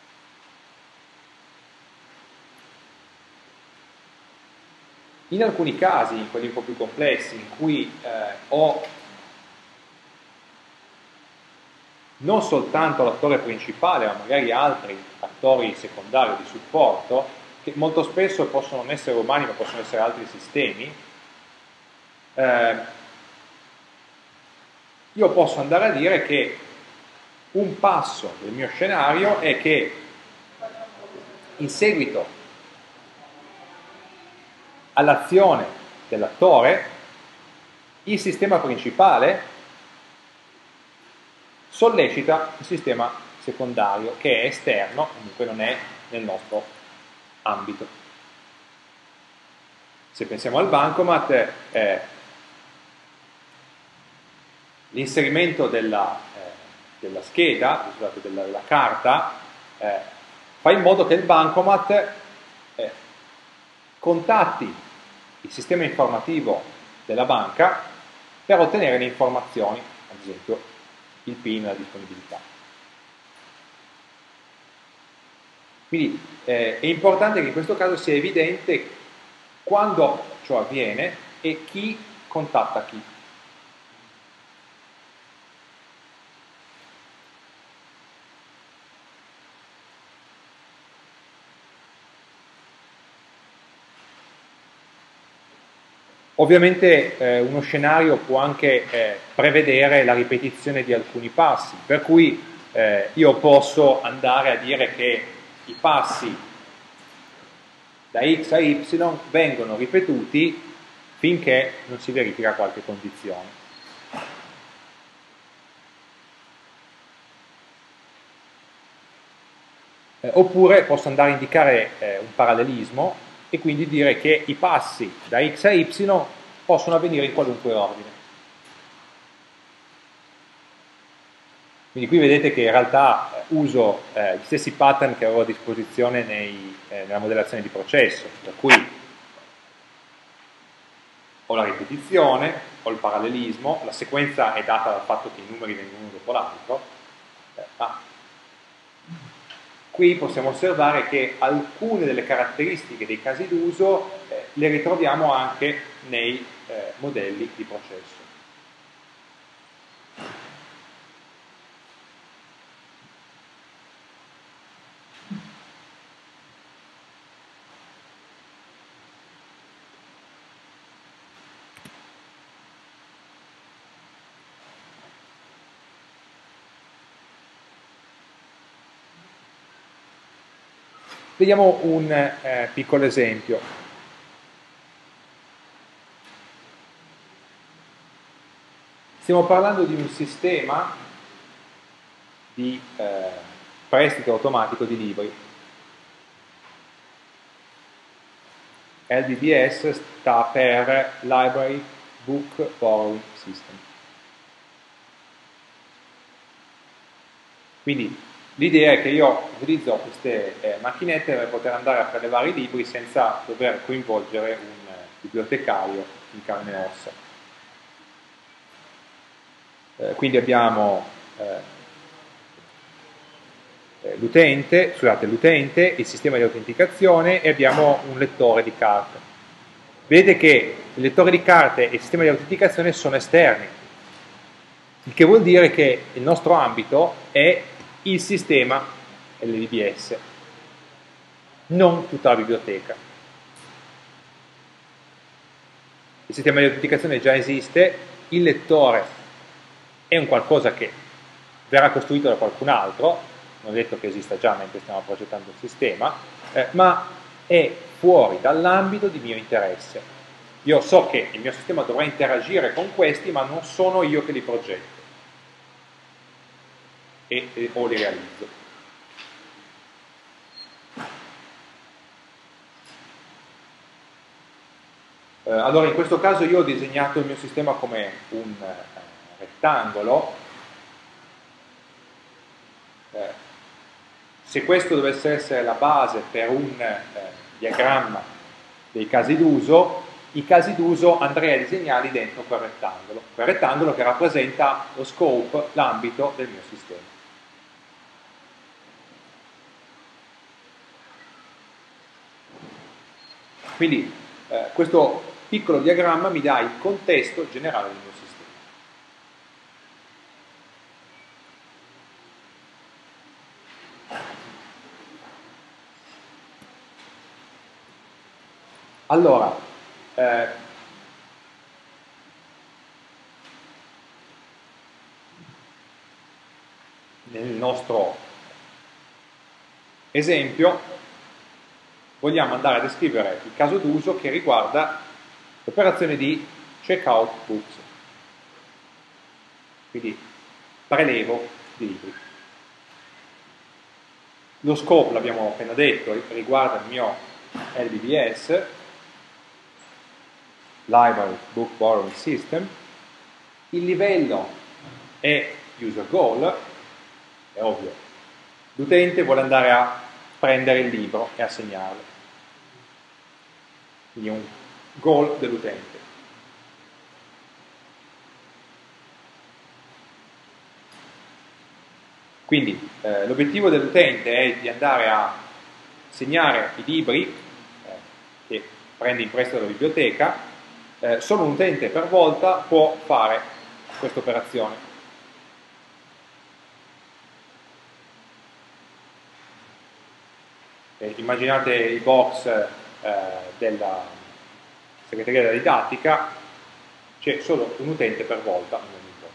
[SPEAKER 1] In alcuni casi, in quelli un po' più complessi, in cui eh, ho non soltanto l'attore principale, ma magari altri attori secondari di supporto, che molto spesso possono non essere umani, ma possono essere altri sistemi, eh, io posso andare a dire che un passo del mio scenario è che in seguito all'azione dell'attore il sistema principale sollecita il sistema secondario che è esterno, comunque non è nel nostro ambito. Se pensiamo al bancomat, eh, l'inserimento della, eh, della scheda, scusate, della, della carta, eh, fa in modo che il bancomat eh, contatti il sistema informativo della banca per ottenere le informazioni, ad esempio il PIN e la disponibilità. Quindi eh, è importante che in questo caso sia evidente quando ciò avviene e chi contatta chi. Ovviamente eh, uno scenario può anche eh, prevedere la ripetizione di alcuni passi, per cui eh, io posso andare a dire che i passi da x a y vengono ripetuti finché non si verifica qualche condizione. Eh, oppure posso andare a indicare eh, un parallelismo e quindi dire che i passi da x a y possono avvenire in qualunque ordine. Quindi qui vedete che in realtà eh, uso eh, gli stessi pattern che avevo a disposizione nei, eh, nella modellazione di processo, per cui ho la ripetizione, ho il parallelismo, la sequenza è data dal fatto che i numeri vengono uno dopo l'altro, eh, ma qui possiamo osservare che alcune delle caratteristiche dei casi d'uso eh, le ritroviamo anche nei eh, modelli di processo. Vediamo un eh, piccolo esempio. Stiamo parlando di un sistema di eh, prestito automatico di libri. L B B S sta per Library Book Borrowing System. Quindi l'idea è che io utilizzo queste eh, macchinette per poter andare a prelevare i libri senza dover coinvolgere un eh, bibliotecario in carne e ossa. Eh, quindi abbiamo eh, l'utente, scusate, l'utente, il sistema di autenticazione e abbiamo un lettore di carte. Vedete che il lettore di carte e il sistema di autenticazione sono esterni, il che vuol dire che il nostro ambito è il sistema L B B S, non tutta la biblioteca. il sistema di autenticazione già esiste, il lettore è un qualcosa che verrà costruito da qualcun altro, non è detto che esista già mentre stiamo progettando il sistema, eh, ma è fuori dall'ambito di mio interesse. Io so che il mio sistema dovrà interagire con questi, ma non sono io che li progetto e, e, o li realizzo. Eh, allora in questo caso io ho disegnato il mio sistema come un eh, rettangolo. Eh, se questo dovesse essere la base per un eh, diagramma dei casi d'uso, i casi d'uso andrei a disegnarli dentro quel rettangolo, quel rettangolo che rappresenta lo scope, l'ambito del mio sistema. Quindi eh, questo piccolo diagramma mi dà il contesto generale del mio sistema. Allora, eh, nel nostro esempio vogliamo andare a descrivere il caso d'uso che riguarda l'operazione di checkout books, quindi prelevo di libri. Lo scopo, l'abbiamo appena detto, riguarda il mio L B B S, Library Book Borrowing System. Il livello è user goal, è ovvio. L'utente vuole andare a prendere il libro e assegnarlo. Quindi un goal dell'utente. Quindi eh, l'obiettivo dell'utente è di andare a segnare i libri eh, che prende in prestito dalla biblioteca. Eh, solo un utente per volta può fare questa operazione. Eh, immaginate i box eh, della segreteria della didattica, c'è solo un utente per volta in ogni box.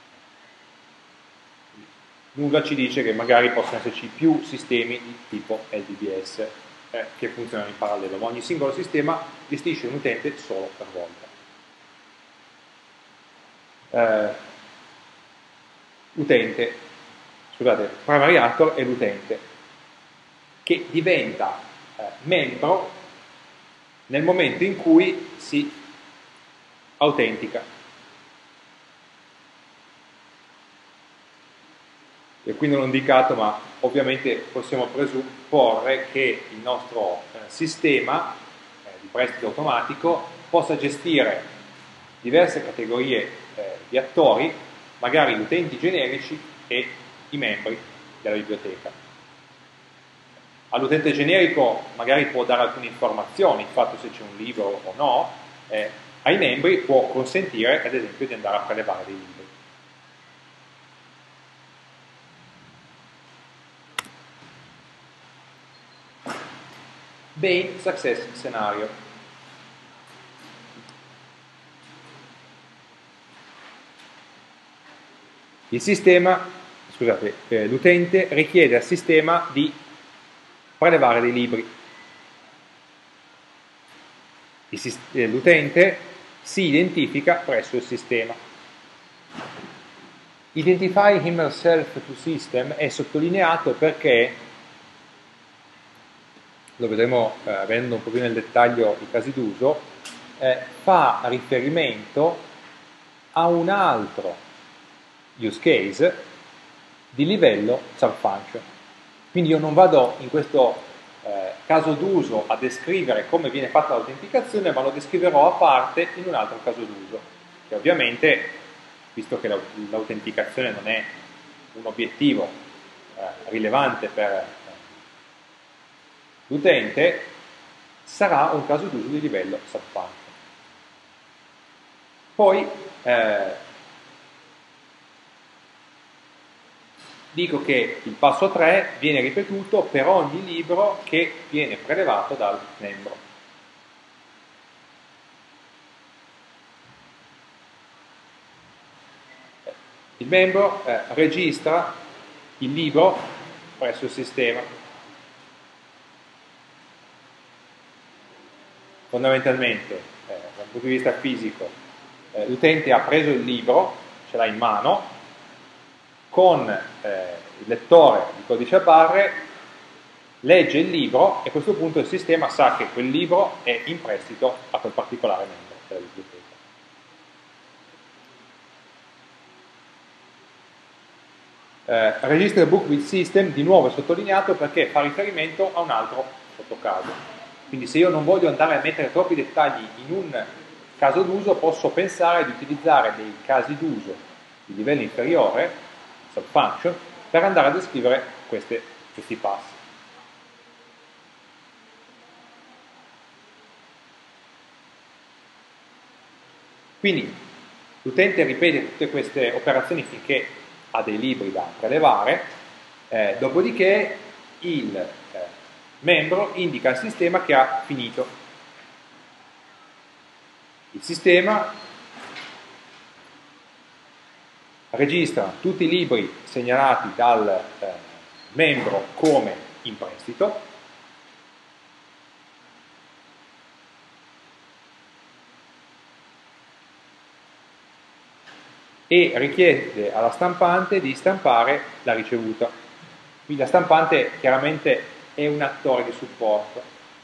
[SPEAKER 1] Nulla ci dice che magari possono esserci più sistemi di tipo L D B S eh, che funzionano in parallelo, ma ogni singolo sistema gestisce un utente solo per volta. Eh, utente, scusate, primary actor è l'utente che diventa eh, membro nel momento in cui si autentica. E qui non ho indicato, ma ovviamente possiamo presupporre che il nostro eh, sistema eh, di prestito automatico possa gestire diverse categorie eh, di attori, magari utenti generici e i membri della biblioteca. All'utente generico magari può dare alcune informazioni, il fatto se c'è un libro o no, eh, ai membri può consentire ad esempio di andare a prelevare dei libri. Bain Success Scenario. Il sistema, scusate, eh, l'utente richiede al sistema di prelevare dei libri. L'utente si identifica presso il sistema. Identify himself to system è sottolineato perché, lo vedremo eh, avendo un po' più nel dettaglio i casi d'uso, eh, fa riferimento a un altro use case di livello subfunction. Quindi io non vado in questo eh, caso d'uso a descrivere come viene fatta l'autenticazione, ma lo descriverò a parte in un altro caso d'uso, che ovviamente, visto che l'autenticazione non è un obiettivo eh, rilevante per eh, l'utente, sarà un caso d'uso di livello subfunction. Poi eh, dico che il passo tre viene ripetuto per ogni libro che viene prelevato dal membro. il membro eh, registra il libro presso il sistema. Fondamentalmente, eh, dal punto di vista fisico, eh, l'utente ha preso il libro, ce l'ha in mano, con eh, il lettore di codice a barre, legge il libro e a questo punto il sistema sa che quel libro è in prestito a quel particolare membro della biblioteca. Eh, registra book with system, di nuovo è sottolineato perché fa riferimento a un altro sottocaso. Quindi se io non voglio andare a mettere troppi dettagli in un caso d'uso, posso pensare di utilizzare dei casi d'uso di livello inferiore, subfunction, per andare a descrivere queste, questi passi. Quindi l'utente ripete tutte queste operazioni finché ha dei libri da prelevare, eh, dopodiché il eh, membro indica al sistema che ha finito. Il sistema registra tutti i libri segnalati dal eh, membro come in prestito e richiede alla stampante di stampare la ricevuta. Quindi la stampante chiaramente è un attore di supporto.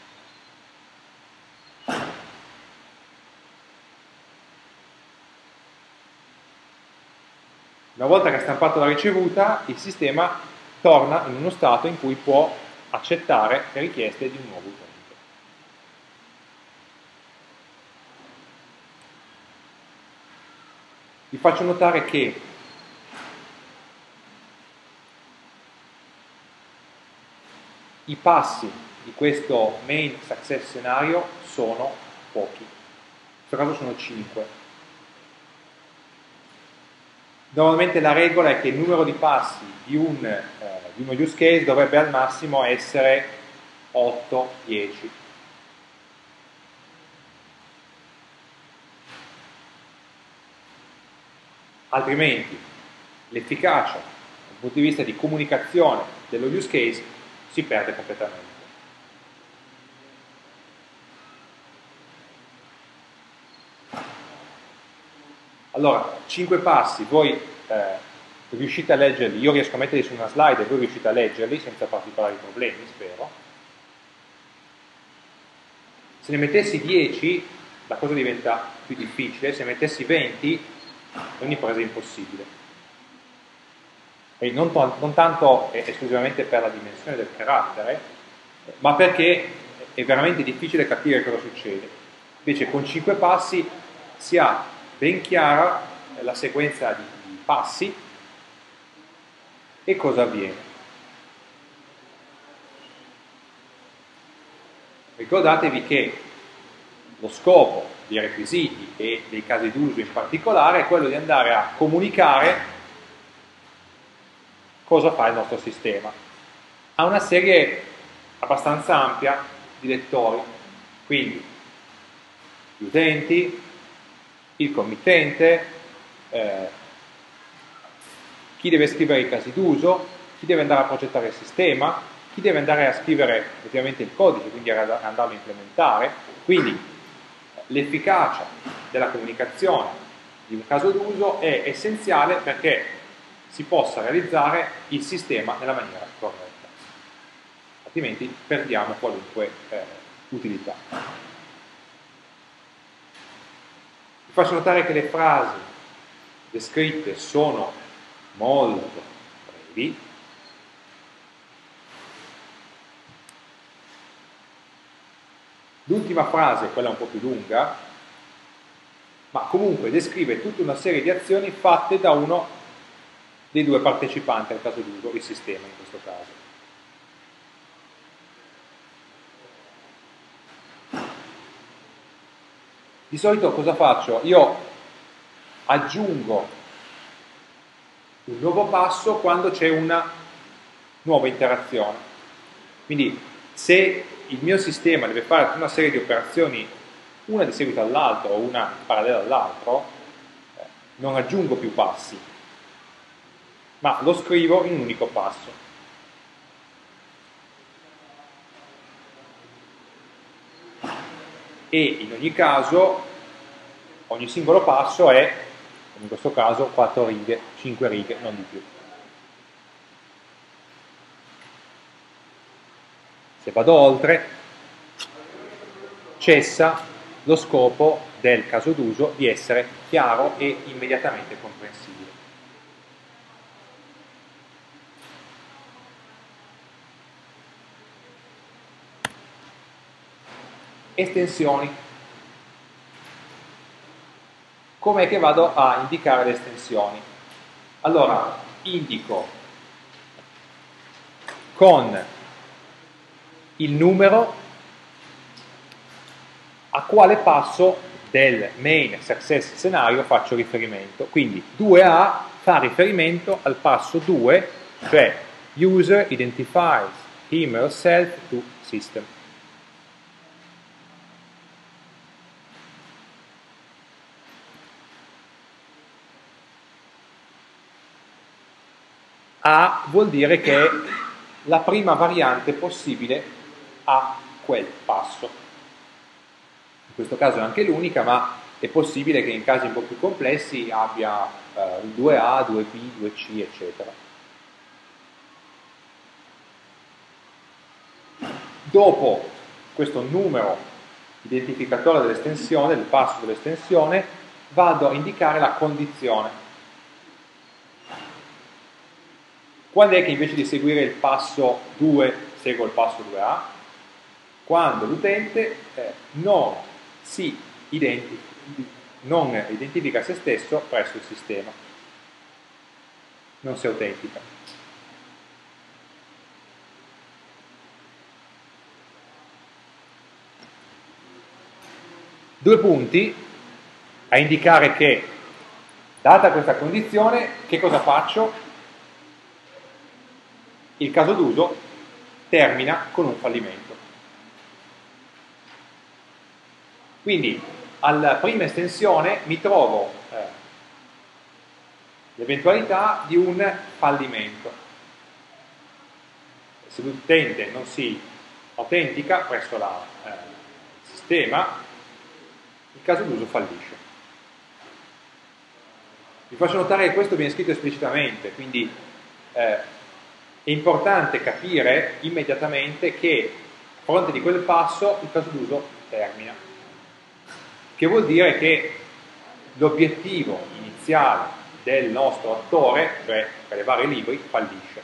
[SPEAKER 1] Una volta che ha stampato la ricevuta, il sistema torna in uno stato in cui può accettare le richieste di un nuovo utente. Vi faccio notare che i passi di questo main success scenario sono pochi. In questo caso sono cinque. Normalmente la regola è che il numero di passi di, un, eh, di uno use case dovrebbe al massimo essere otto dieci. Altrimenti l'efficacia dal punto di vista di comunicazione dello use case si perde completamente. Allora, cinque passi, voi eh, riuscite a leggerli, io riesco a metterli su una slide e voi riuscite a leggerli senza particolari problemi, spero. Se ne mettessi dieci, la cosa diventa più difficile, se ne mettessi venti, ogni presa è impossibile. E non, non tanto esclusivamente per la dimensione del carattere, ma perché è veramente difficile capire cosa succede. Invece con cinque passi si ha ben chiara la sequenza di, di passi e cosa avviene. Ricordatevi che lo scopo dei requisiti e dei casi d'uso in particolare è quello di andare a comunicare cosa fa il nostro sistema. Ha una serie abbastanza ampia di lettori, quindi gli utenti, il committente, eh, chi deve scrivere i casi d'uso, chi deve andare a progettare il sistema, chi deve andare a scrivere effettivamente il codice, quindi andarlo a implementare. Quindi l'efficacia della comunicazione di un caso d'uso è essenziale perché si possa realizzare il sistema nella maniera corretta, altrimenti perdiamo qualunque eh, utilità. Vi faccio notare che le frasi descritte sono molto brevi. L'ultima frase, quella un po' più lunga, ma comunque descrive tutta una serie di azioni fatte da uno dei due partecipanti al caso d'uso, il sistema in questo caso. Di solito cosa faccio? Io aggiungo un nuovo passo quando c'è una nuova interazione. Quindi se il mio sistema deve fare tutta una serie di operazioni, una di seguito all'altro o una parallela all'altro, eh, non aggiungo più passi. ma lo scrivo in un unico passo. E in ogni caso, ogni singolo passo è, in questo caso, quattro righe, cinque righe, non di più. Se vado oltre, cessa lo scopo del caso d'uso di essere chiaro e immediatamente comprensibile. Estensioni. Com'è che vado a indicare le estensioni? Allora, indico con il numero a quale passo del main success scenario faccio riferimento. Quindi due A fa riferimento al passo due, cioè user identifies him or herself to system. A vuol dire che è la prima variante possibile a quel passo. In questo caso è anche l'unica, ma è possibile che in casi un po' più complessi abbia eh, due A, due B, due C, eccetera. Dopo questo numero identificatore dell'estensione, del passo dell'estensione, vado a indicare la condizione. Quando è che invece di seguire il passo due seguo il passo due A? Quando l'utente eh, non si identifica, non identifica se stesso presso il sistema, non si autentica. Due punti a indicare che, data questa condizione, che cosa faccio? Il caso d'uso termina con un fallimento. Quindi alla prima estensione mi trovo eh, l'eventualità di un fallimento. Se l'utente non si autentica presso la, eh, il sistema, il caso d'uso fallisce. Vi faccio notare che questo viene scritto esplicitamente, quindi eh, è importante capire immediatamente che a fronte di quel passo il caso d'uso termina, che vuol dire che l'obiettivo iniziale del nostro attore, cioè prelevare i libri, fallisce.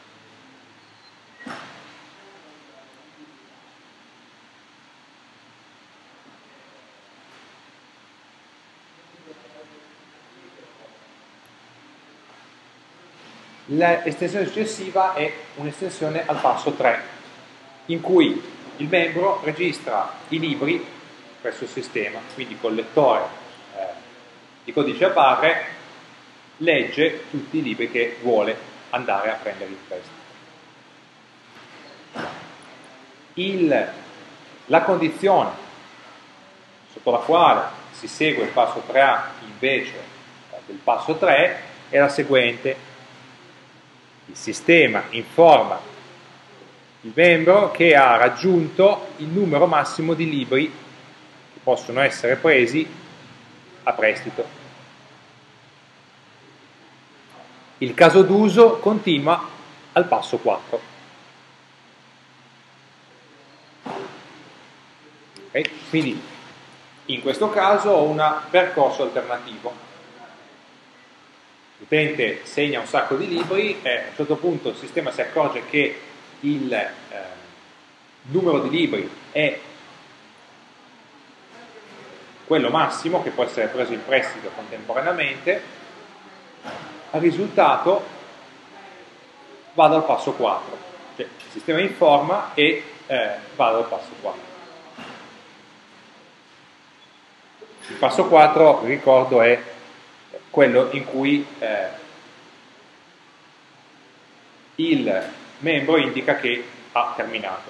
[SPEAKER 1] L'estensione successiva è un'estensione al passo tre, in cui il membro registra i libri presso il sistema, quindi col lettore eh, di codice a barre legge tutti i libri che vuole andare a prendere in prestito. Il, la condizione sotto la quale si segue il passo tre A invece del passo tre è la seguente: il sistema informa il membro che ha raggiunto il numero massimo di libri che possono essere presi a prestito. Il caso d'uso continua al passo quattro. Okay? Quindi in questo caso ho un percorso alternativo. L'utente segna un sacco di libri e a un certo punto il sistema si accorge che il eh, numero di libri è quello massimo che può essere preso in prestito contemporaneamente. Al risultato vado al passo quattro, cioè il sistema informa e eh, vado al passo quattro. Il passo quattro, vi ricordo, è quello in cui eh, il membro indica che ha terminato.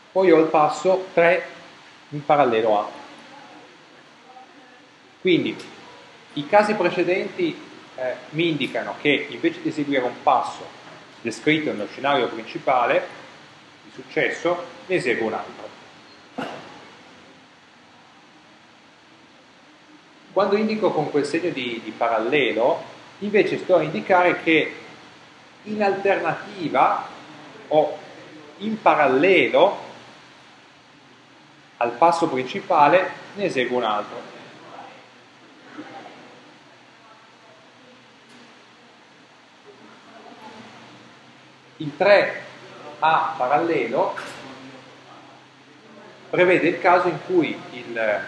[SPEAKER 1] poi ho il passo tre in parallelo a. Quindi i casi precedenti eh, mi indicano che invece di eseguire un passo descritto nello scenario principale di successo, ne eseguo un altro. Quando indico con quel segno di, di parallelo, invece sto a indicare che in alternativa o in parallelo al passo principale ne eseguo un altro. Il tre a parallelo prevede il caso in cui il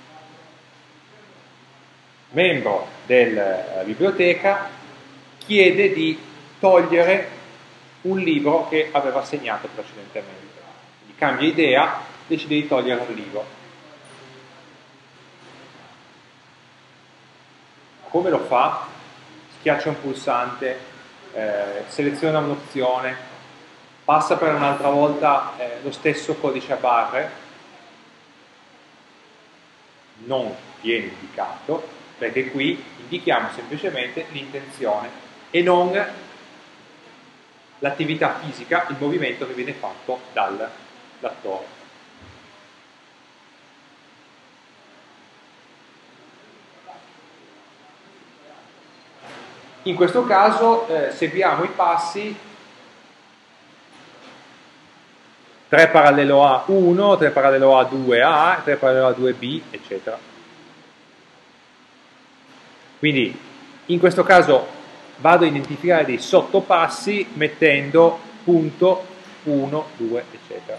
[SPEAKER 1] membro della biblioteca chiede di togliere un libro che aveva segnato precedentemente. Quindi cambia idea, decide di togliere un libro. Come lo fa? Schiaccia un pulsante, eh, seleziona un'opzione, passa per un'altra volta eh, lo stesso codice a barre, non viene indicato, perché qui indichiamo semplicemente l'intenzione e non l'attività fisica, il movimento che viene fatto dall'attore. In questo caso eh, seguiamo i passi tre parallelo A uno, tre parallelo A due A, tre parallelo A due B, eccetera. Quindi in questo caso vado a identificare dei sottopassi mettendo punto uno, due, eccetera.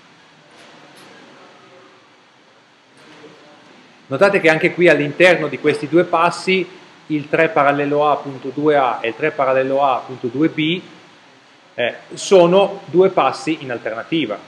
[SPEAKER 1] Notate che anche qui all'interno di questi due passi il tre parallelo A.2A e il tre parallelo A.2B eh, sono due passi in alternativa.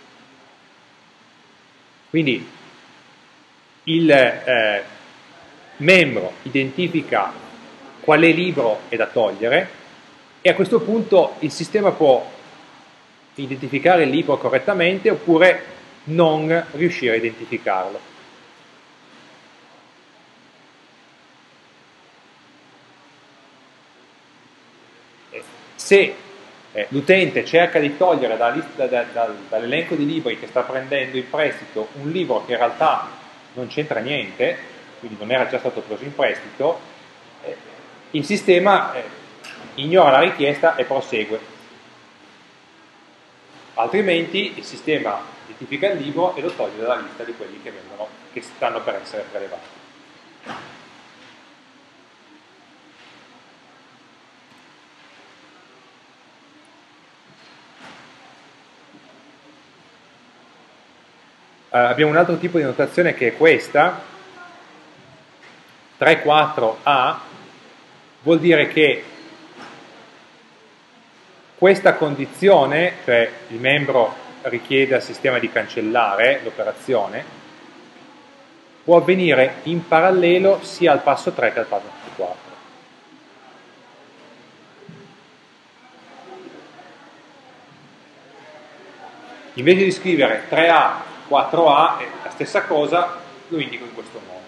[SPEAKER 1] Quindi il eh, membro identifica quale libro è da togliere e a questo punto il sistema può identificare il libro correttamente oppure non riuscire a identificarlo. Se eh, l'utente cerca di togliere da lista, da, da, dall'elenco di libri che sta prendendo in prestito un libro che in realtà non c'entra niente, quindi non era già stato preso in prestito, eh, il sistema eh, ignora la richiesta e prosegue. Altrimenti il sistema identifica il libro e lo toglie dalla lista di quelli che, vengono, che stanno per essere prelevati. Uh, abbiamo un altro tipo di notazione che è questa, tre quattro A, vuol dire che questa condizione, cioè il membro richiede al sistema di cancellare l'operazione, può avvenire in parallelo sia al passo tre che al passo quattro. Invece di scrivere tre A, quattro A, è la stessa cosa, lo indico in questo modo.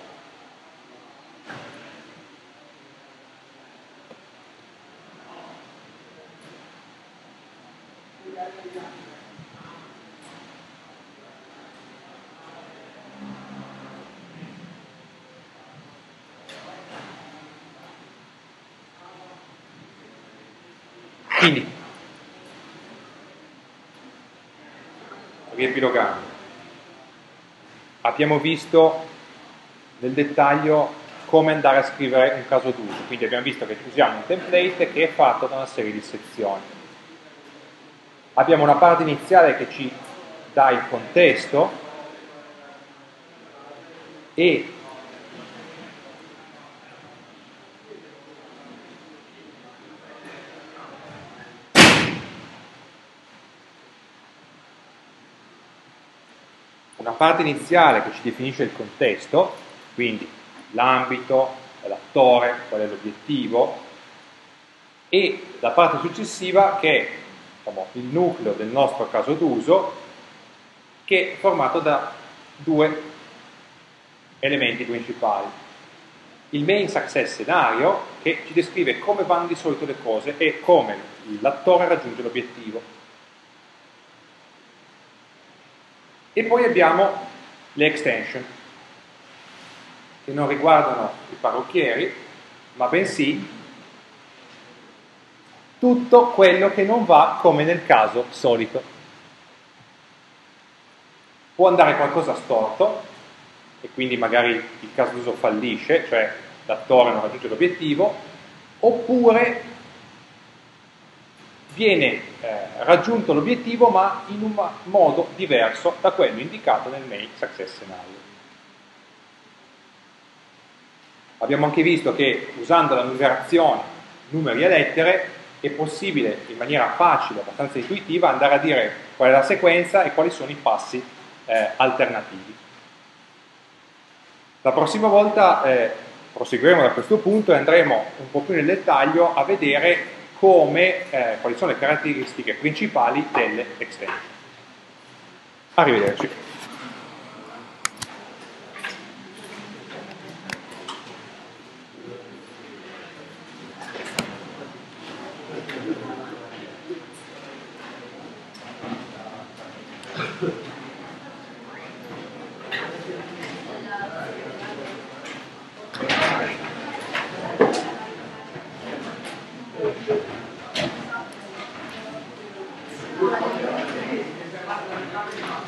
[SPEAKER 1] Quindi, riepilogando, abbiamo visto nel dettaglio come andare a scrivere un caso d'uso, quindi abbiamo visto che usiamo un template che è fatto da una serie di sezioni. Abbiamo una parte iniziale che ci dà il contesto e una parte iniziale che ci definisce il contesto, quindi l'ambito, l'attore, qual è l'obiettivo, e la parte successiva che è, diciamo, il nucleo del nostro caso d'uso, che è formato da due elementi principali. Il main success scenario, che ci descrive come vanno di solito le cose e come l'attore raggiunge l'obiettivo. E poi abbiamo le extension, che non riguardano i parrucchieri, ma bensì tutto quello che non va come nel caso solito. Può andare qualcosa storto, e quindi magari il caso d'uso fallisce, cioè l'attore non raggiunge l'obiettivo, oppure viene eh, raggiunto l'obiettivo ma in un modo diverso da quello indicato nel main success scenario. Abbiamo anche visto che usando la numerazione numeri e lettere è possibile in maniera facile, abbastanza intuitiva, andare a dire qual è la sequenza e quali sono i passi eh, alternativi. La prossima volta eh, proseguiremo da questo punto e andremo un po' più nel dettaglio a vedere come, eh, quali sono le caratteristiche principali delle extension. Arrivederci.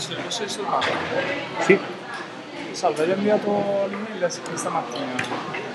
[SPEAKER 2] Salve,
[SPEAKER 1] Sì.
[SPEAKER 2] Salve, vi ho inviato l'email questa mattina.